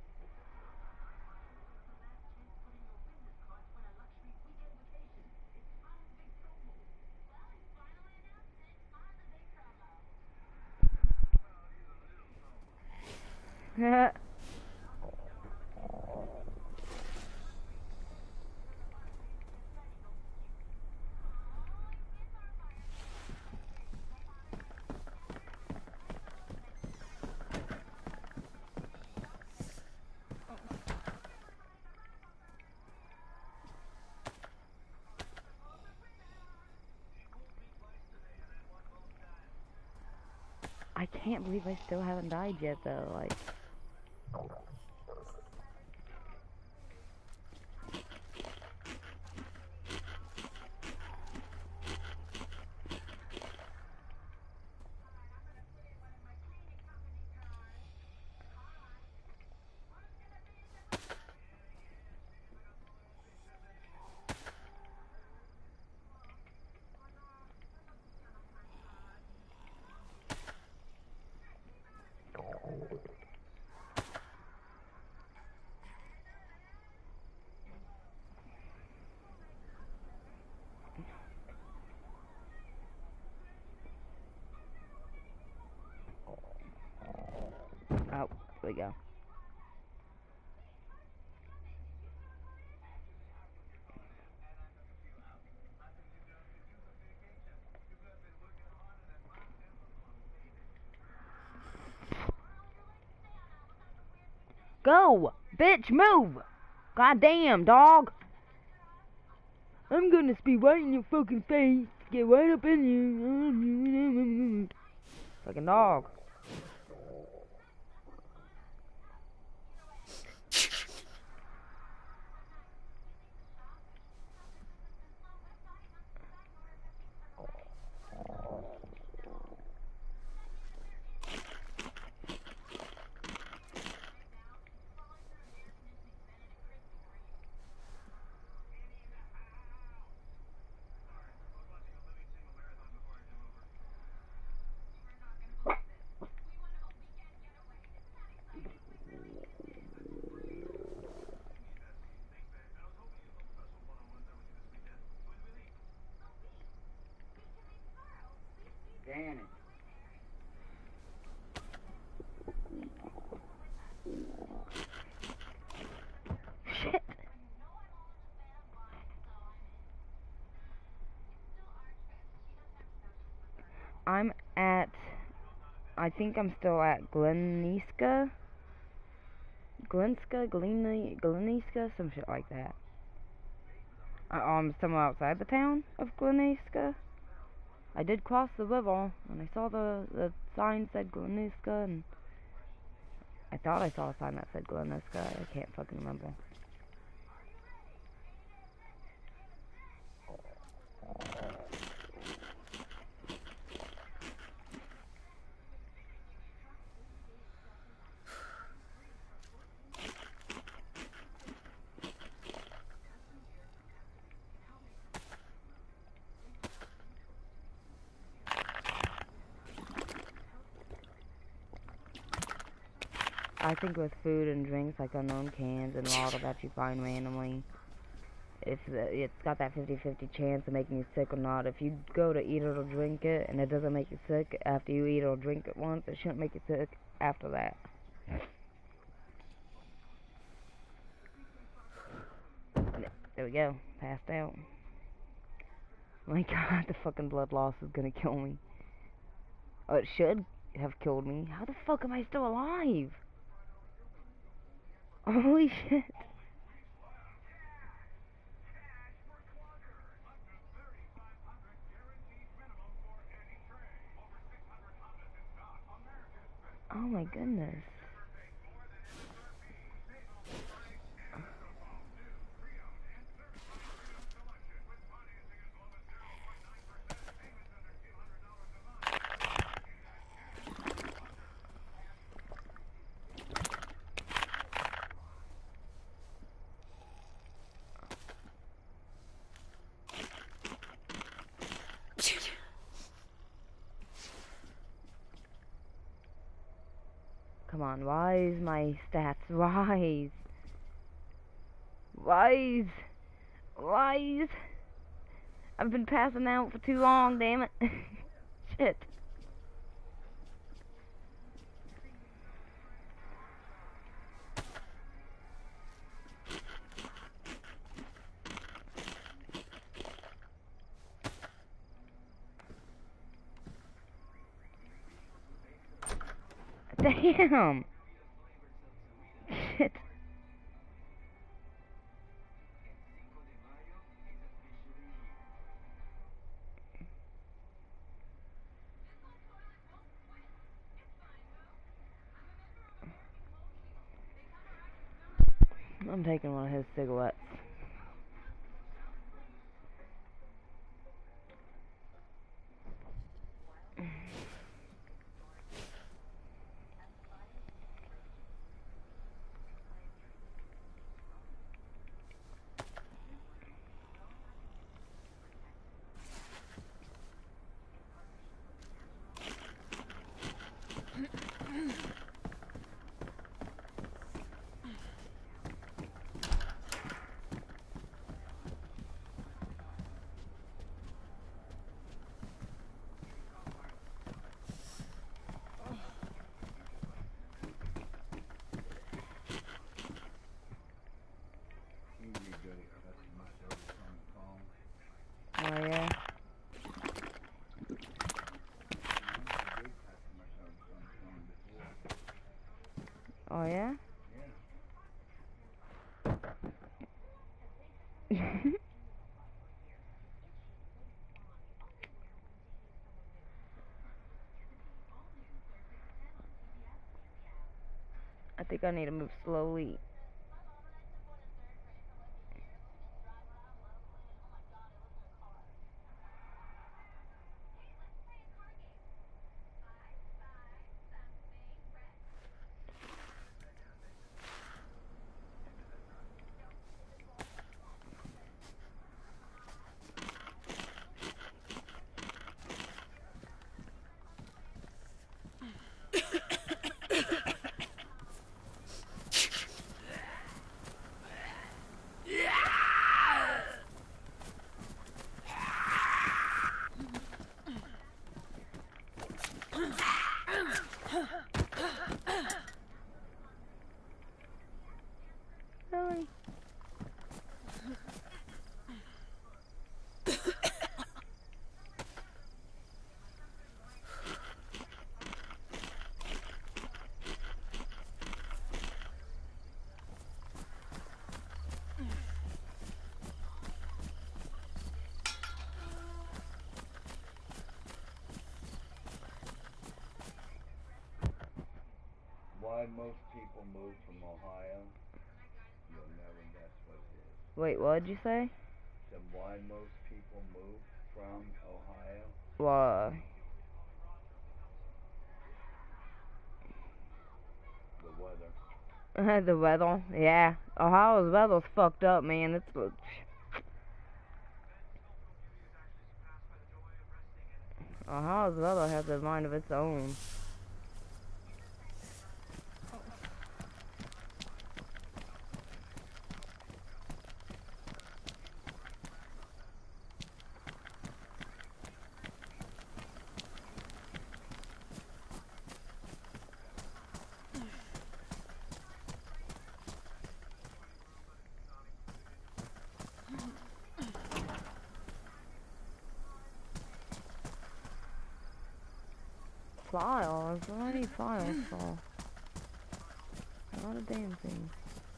S1: I can't believe I still haven't died yet, though. Like, oh, there we go. Go! Bitch, move! Goddamn, dog! I'm gonna spit right in your fucking face. Get right up in you. Fucking dog. I'm at, I think I'm still at Gleniska? Glenska? Gleni Gleniska? Some shit like that. Uh, um, somewhere outside the town of Gleniska. I did cross the river, and I saw the, the sign said Gleniska, and I thought I saw a sign that said Gleniska. I can't fucking remember. I think with food and drinks, like unknown cans and water that you find randomly, if it's got that fifty fifty chance of making you sick or not. If you go to eat it or drink it, and it doesn't make you sick after you eat or drink it once, it shouldn't make you sick after that. There we go. Passed out. My god, the fucking blood loss is gonna kill me. Oh, it should have killed me. How the fuck am I still alive? Holy shit. Oh my goodness. Come on, rise my stats, rise. Rise. Rise. I've been passing out for too long, damn it. Shit. Damn. Shit. I'm taking one of his cigarettes. Oh yeah. Oh yeah? Yeah. I think I need to move slowly.
S3: why most people move from Ohio? You'll never guess what it is.
S1: Wait, what did you say?
S3: So why most people move from Ohio?
S1: Why?
S3: The weather.
S1: The weather? Yeah. Ohio's weather's fucked up, man. It's... Ohio's weather has a mind of its own. Files? What do I need files for? Not a damn thing.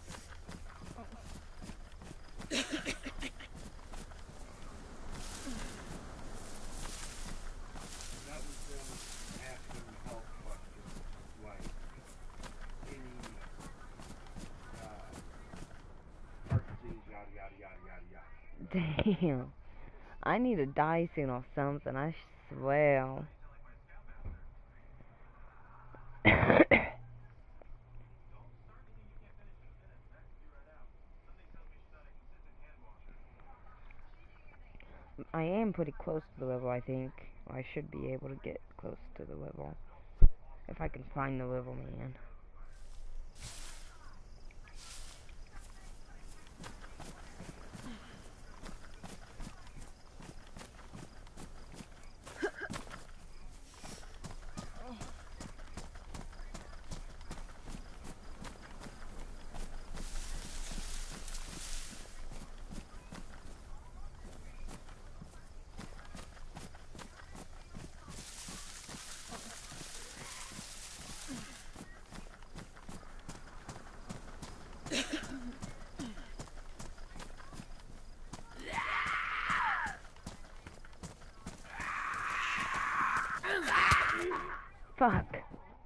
S4: That was them asking health questions, like any uh, heart disease, yada yada yada yada yada.
S1: Damn. I need to die soon or something, I swear. I am pretty close to the level, I think. Or I should be able to get close to the level. If I can find the level, man. Fuck.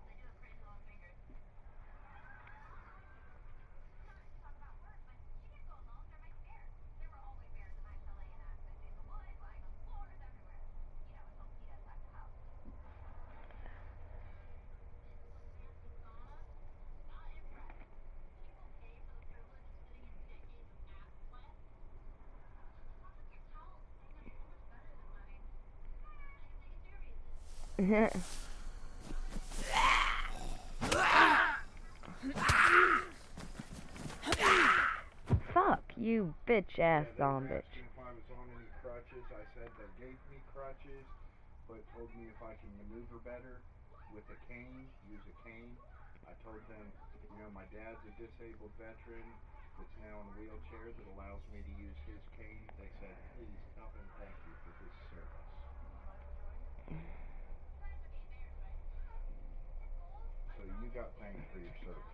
S1: Fuck you, bitch ass
S4: Yeah, they were
S1: zombie.
S4: asking if I was on any crutches. I said they gave me crutches, but told me if I can maneuver better with a cane, use a cane. I told them, you know, my dad's a disabled veteran that's now in a wheelchair that allows me to use his cane. They said, please tell him thank you for his service. So you got thanked for your service.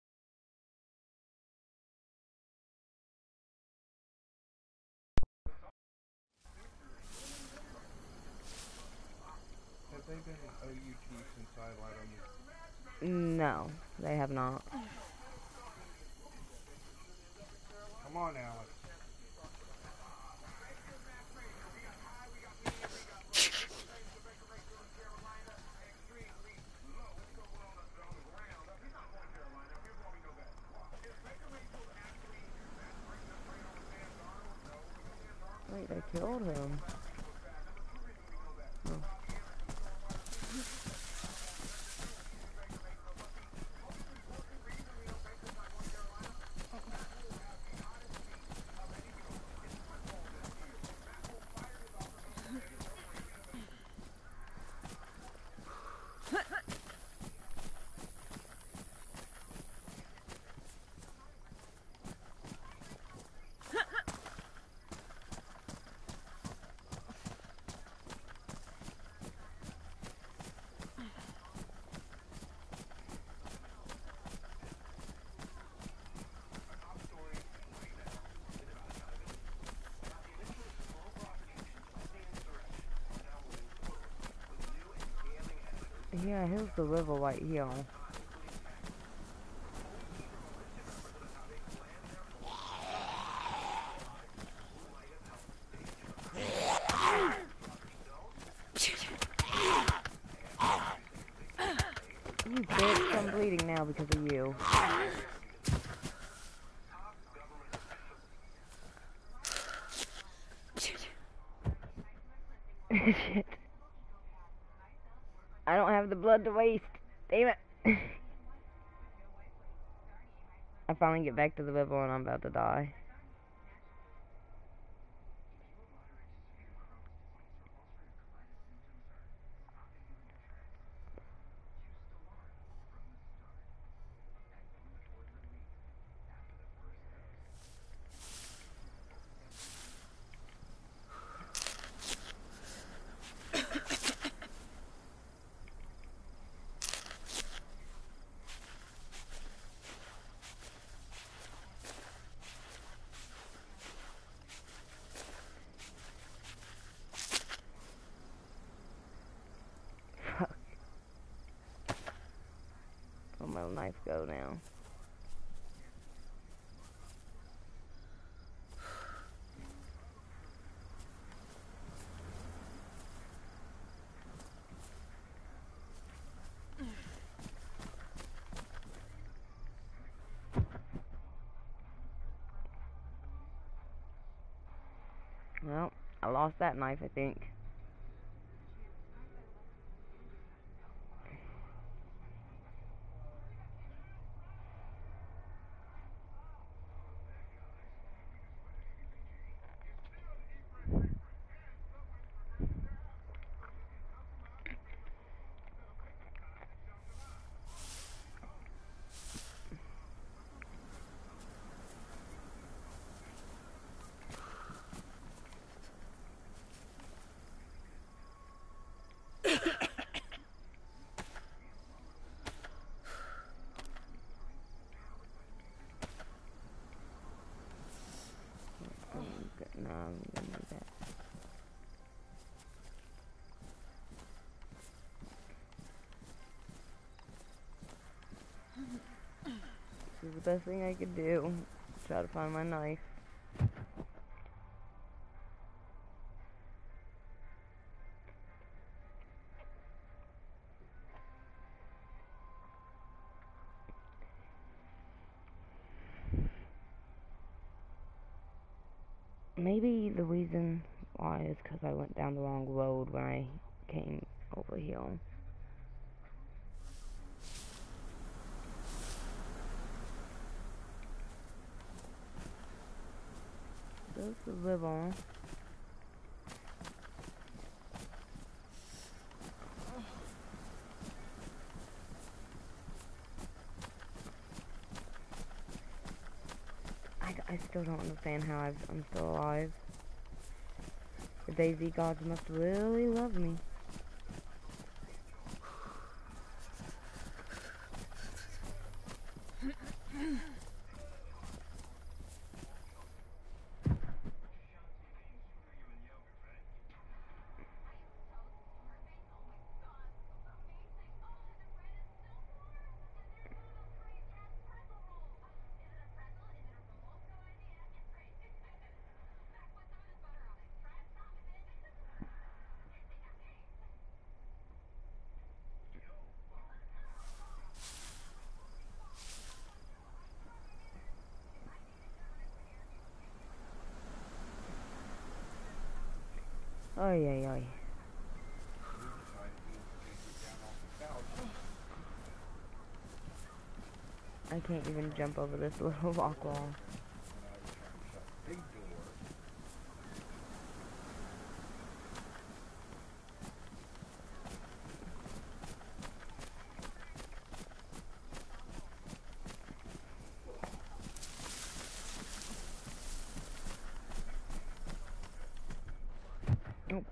S4: Have they been in O U T since I let them?
S1: No, they have not.
S4: Come on, Alex.
S1: Wait, they killed him. Oh. Yeah, here's the river right here. now because of you. Shit. I don't have the blood to waste. Damn it. I finally get back to the level and I'm about to die. Where'd my knife go now? Well, I lost that knife, I think. No, I'm gonna do that. This is the best thing I could do. Try to find my knife. Maybe the reason why is because I went down the wrong road when I came over here. There's the river. I, I still don't understand how I've, I'm still alive. The DayZ gods must really love me. Oy, oy, oy. I can't even jump over this little rock wall. Nope.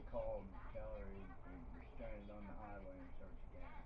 S3: called and tell her he, he was stranded on the highway in search of gas.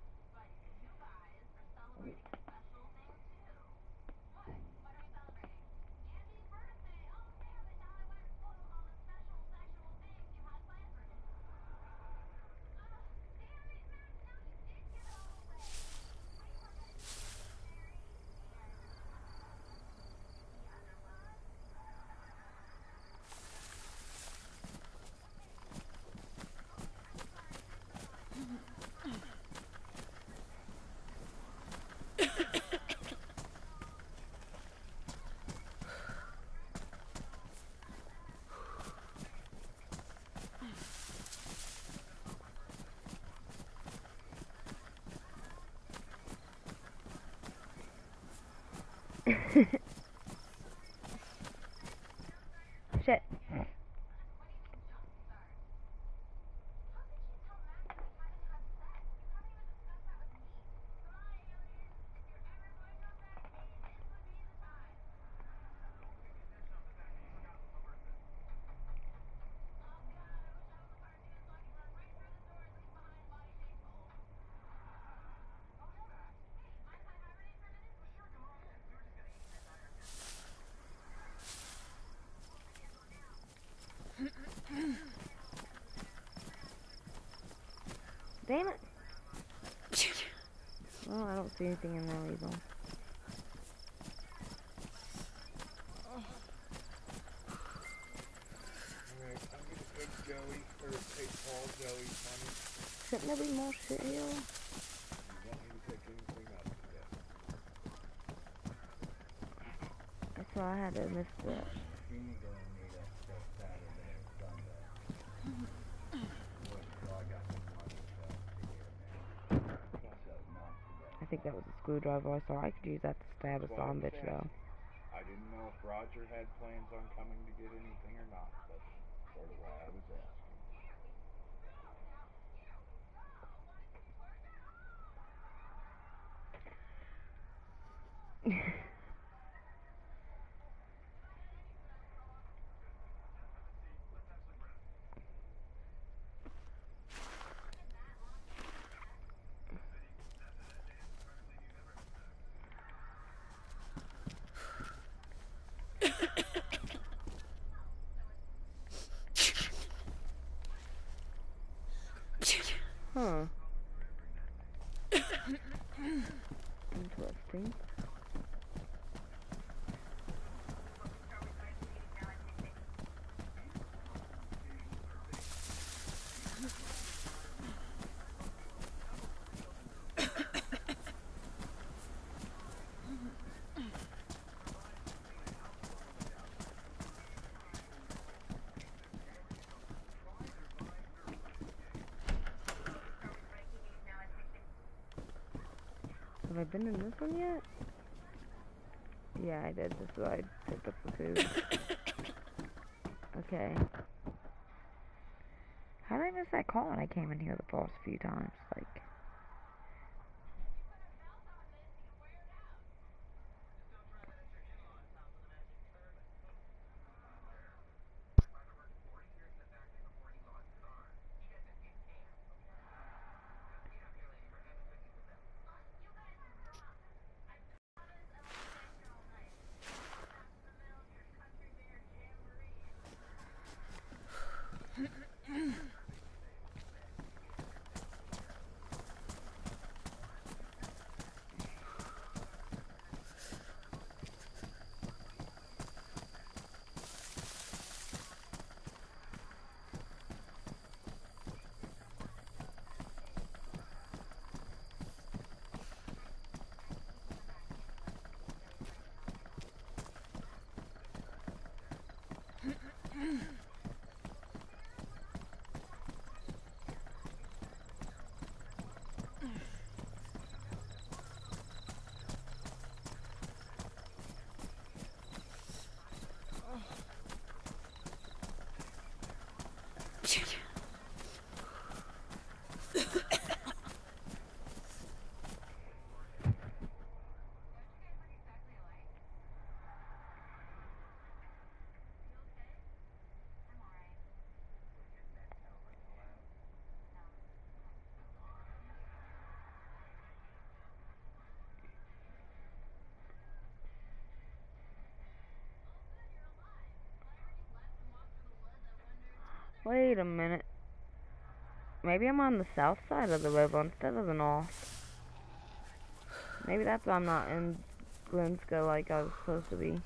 S1: Shit. Damn it. Well, I don't see anything in there either.
S4: Alright, I'm gonna take Joey, or take Paul Joey's money.
S1: Shouldn't there be more shit here?
S4: You want me to pick anything up today?
S1: That's why I had to miss that.
S3: She's gonna need us till Saturday or Sunday. Well, so I got some money to, to get now. So not today.
S1: I think that was a screwdriver I saw. I could use that to stab a
S4: That's what I
S1: son
S4: was
S1: bitch though.
S4: asking. I didn't know if Roger had plans on coming to get anything or not. That's sort of why I was asking.
S1: Huh. Interesting. Have I been in this one yet? Yeah, I did. This is why I picked up the food. Okay. How did I miss that call when I came in here the first few times? Like... Wait a minute. Maybe I'm on the south side of the river instead of the north. Maybe that's why I'm not in Glenska like I was supposed to be.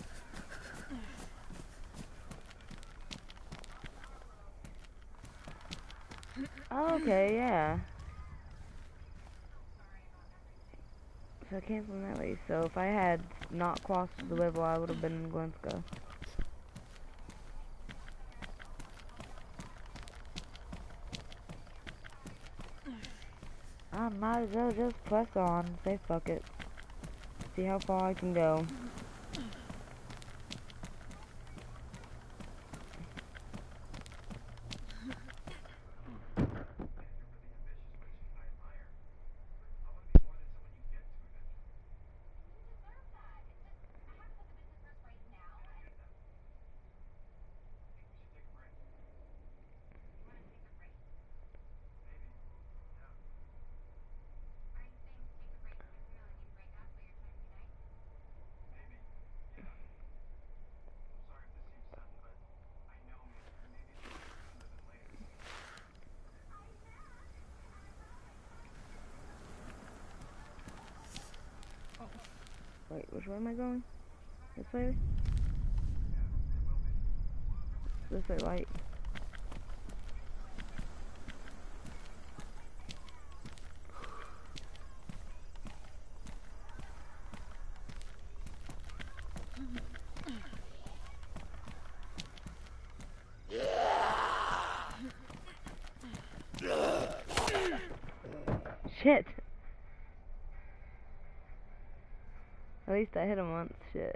S1: Okay, yeah. So I came from that way. So if I had not crossed the river, I would have been in Glenska. I might as well just press on and say fuck it. See how far I can go. Wait, which way am I going? This way? This way, right? Shit! At least I hit him once, shit.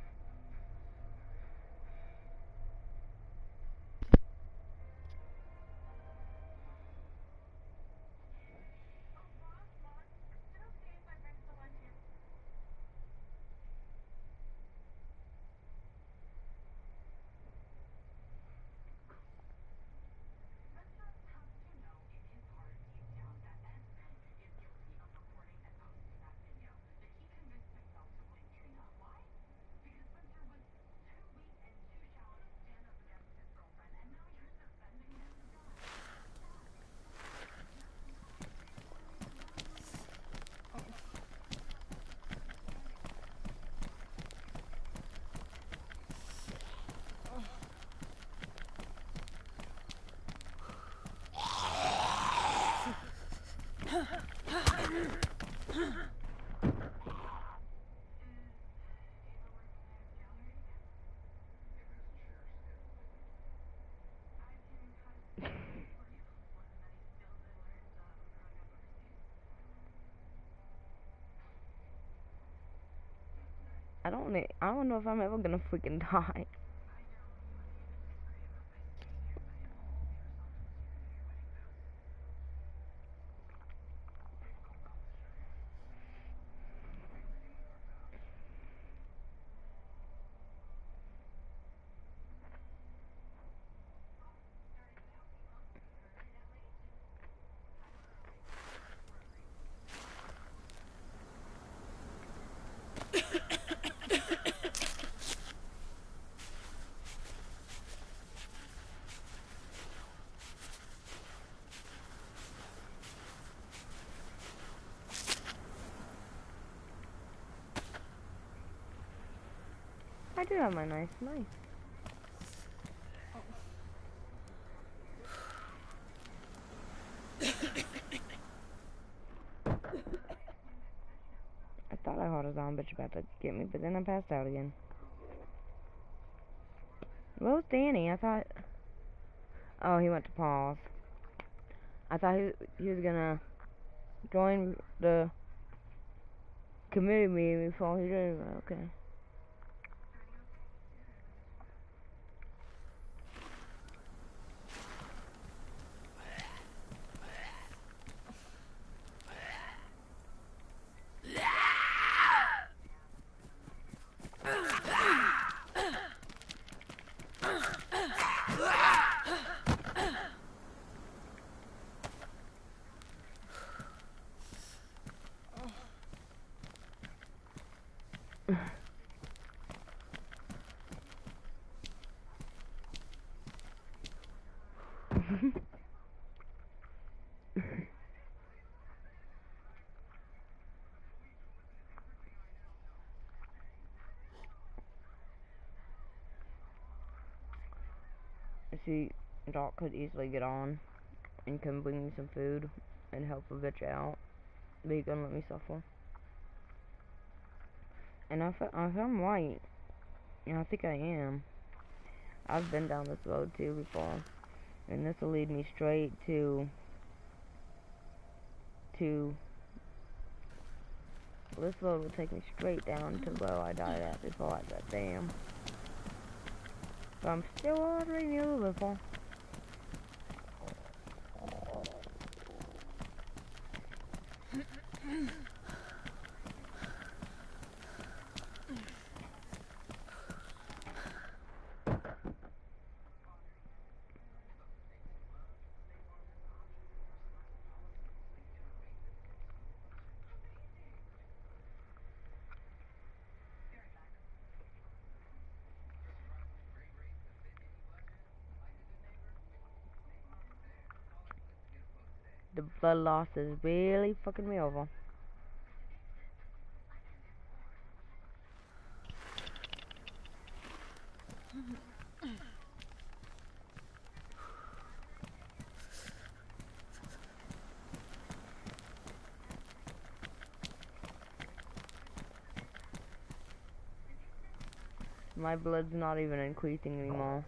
S1: I don't need, I don't know if I'm ever gonna freaking die. I do have my knife, nice. I thought I heard a zombie bitch about to get me, but then I passed out again. Where's Danny? I thought... Oh, he went to pause. I thought he, he was gonna join the committee meeting before he did, but okay. See, Doc could easily get on and come bring me some food and help a bitch out. But he gonna let me suffer. And if, if I'm right, and I think I am, I've been down this road too before. And this will lead me straight to, to, this road will take me straight down to where I died at before I got damn. But I'm still already near the river. The blood loss is really fucking me over. My blood's not even increasing anymore.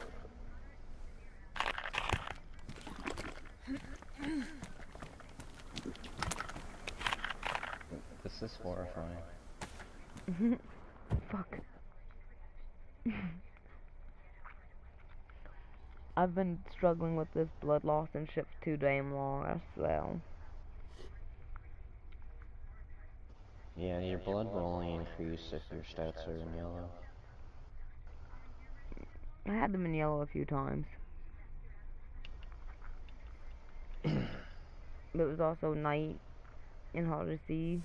S5: This is horrifying.
S1: Fuck. I've been struggling with this blood loss and shit for too damn long, I swear.
S5: Yeah, your blood will only increase if your stats are in yellow.
S1: I had them in yellow a few times. But it was also night and hard to see.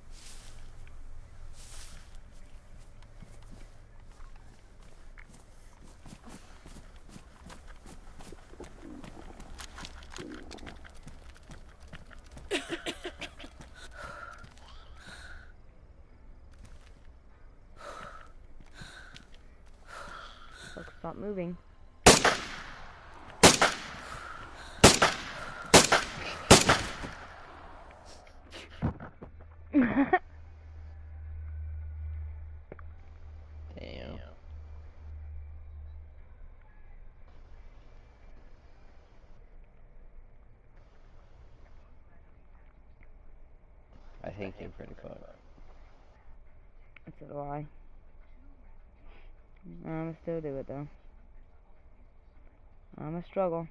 S1: Fuck, stop moving.
S5: Damn. I think you're pretty fucked.
S1: So do I. I'ma still do it though. I'ma struggle.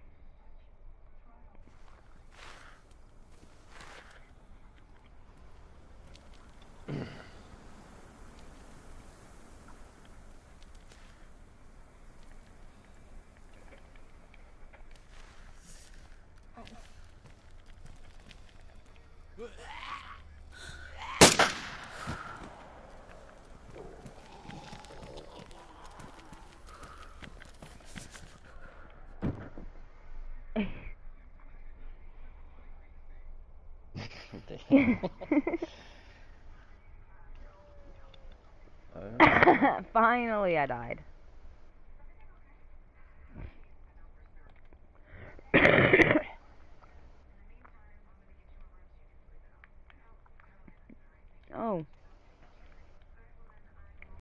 S5: uh,
S1: Finally, I died. Oh,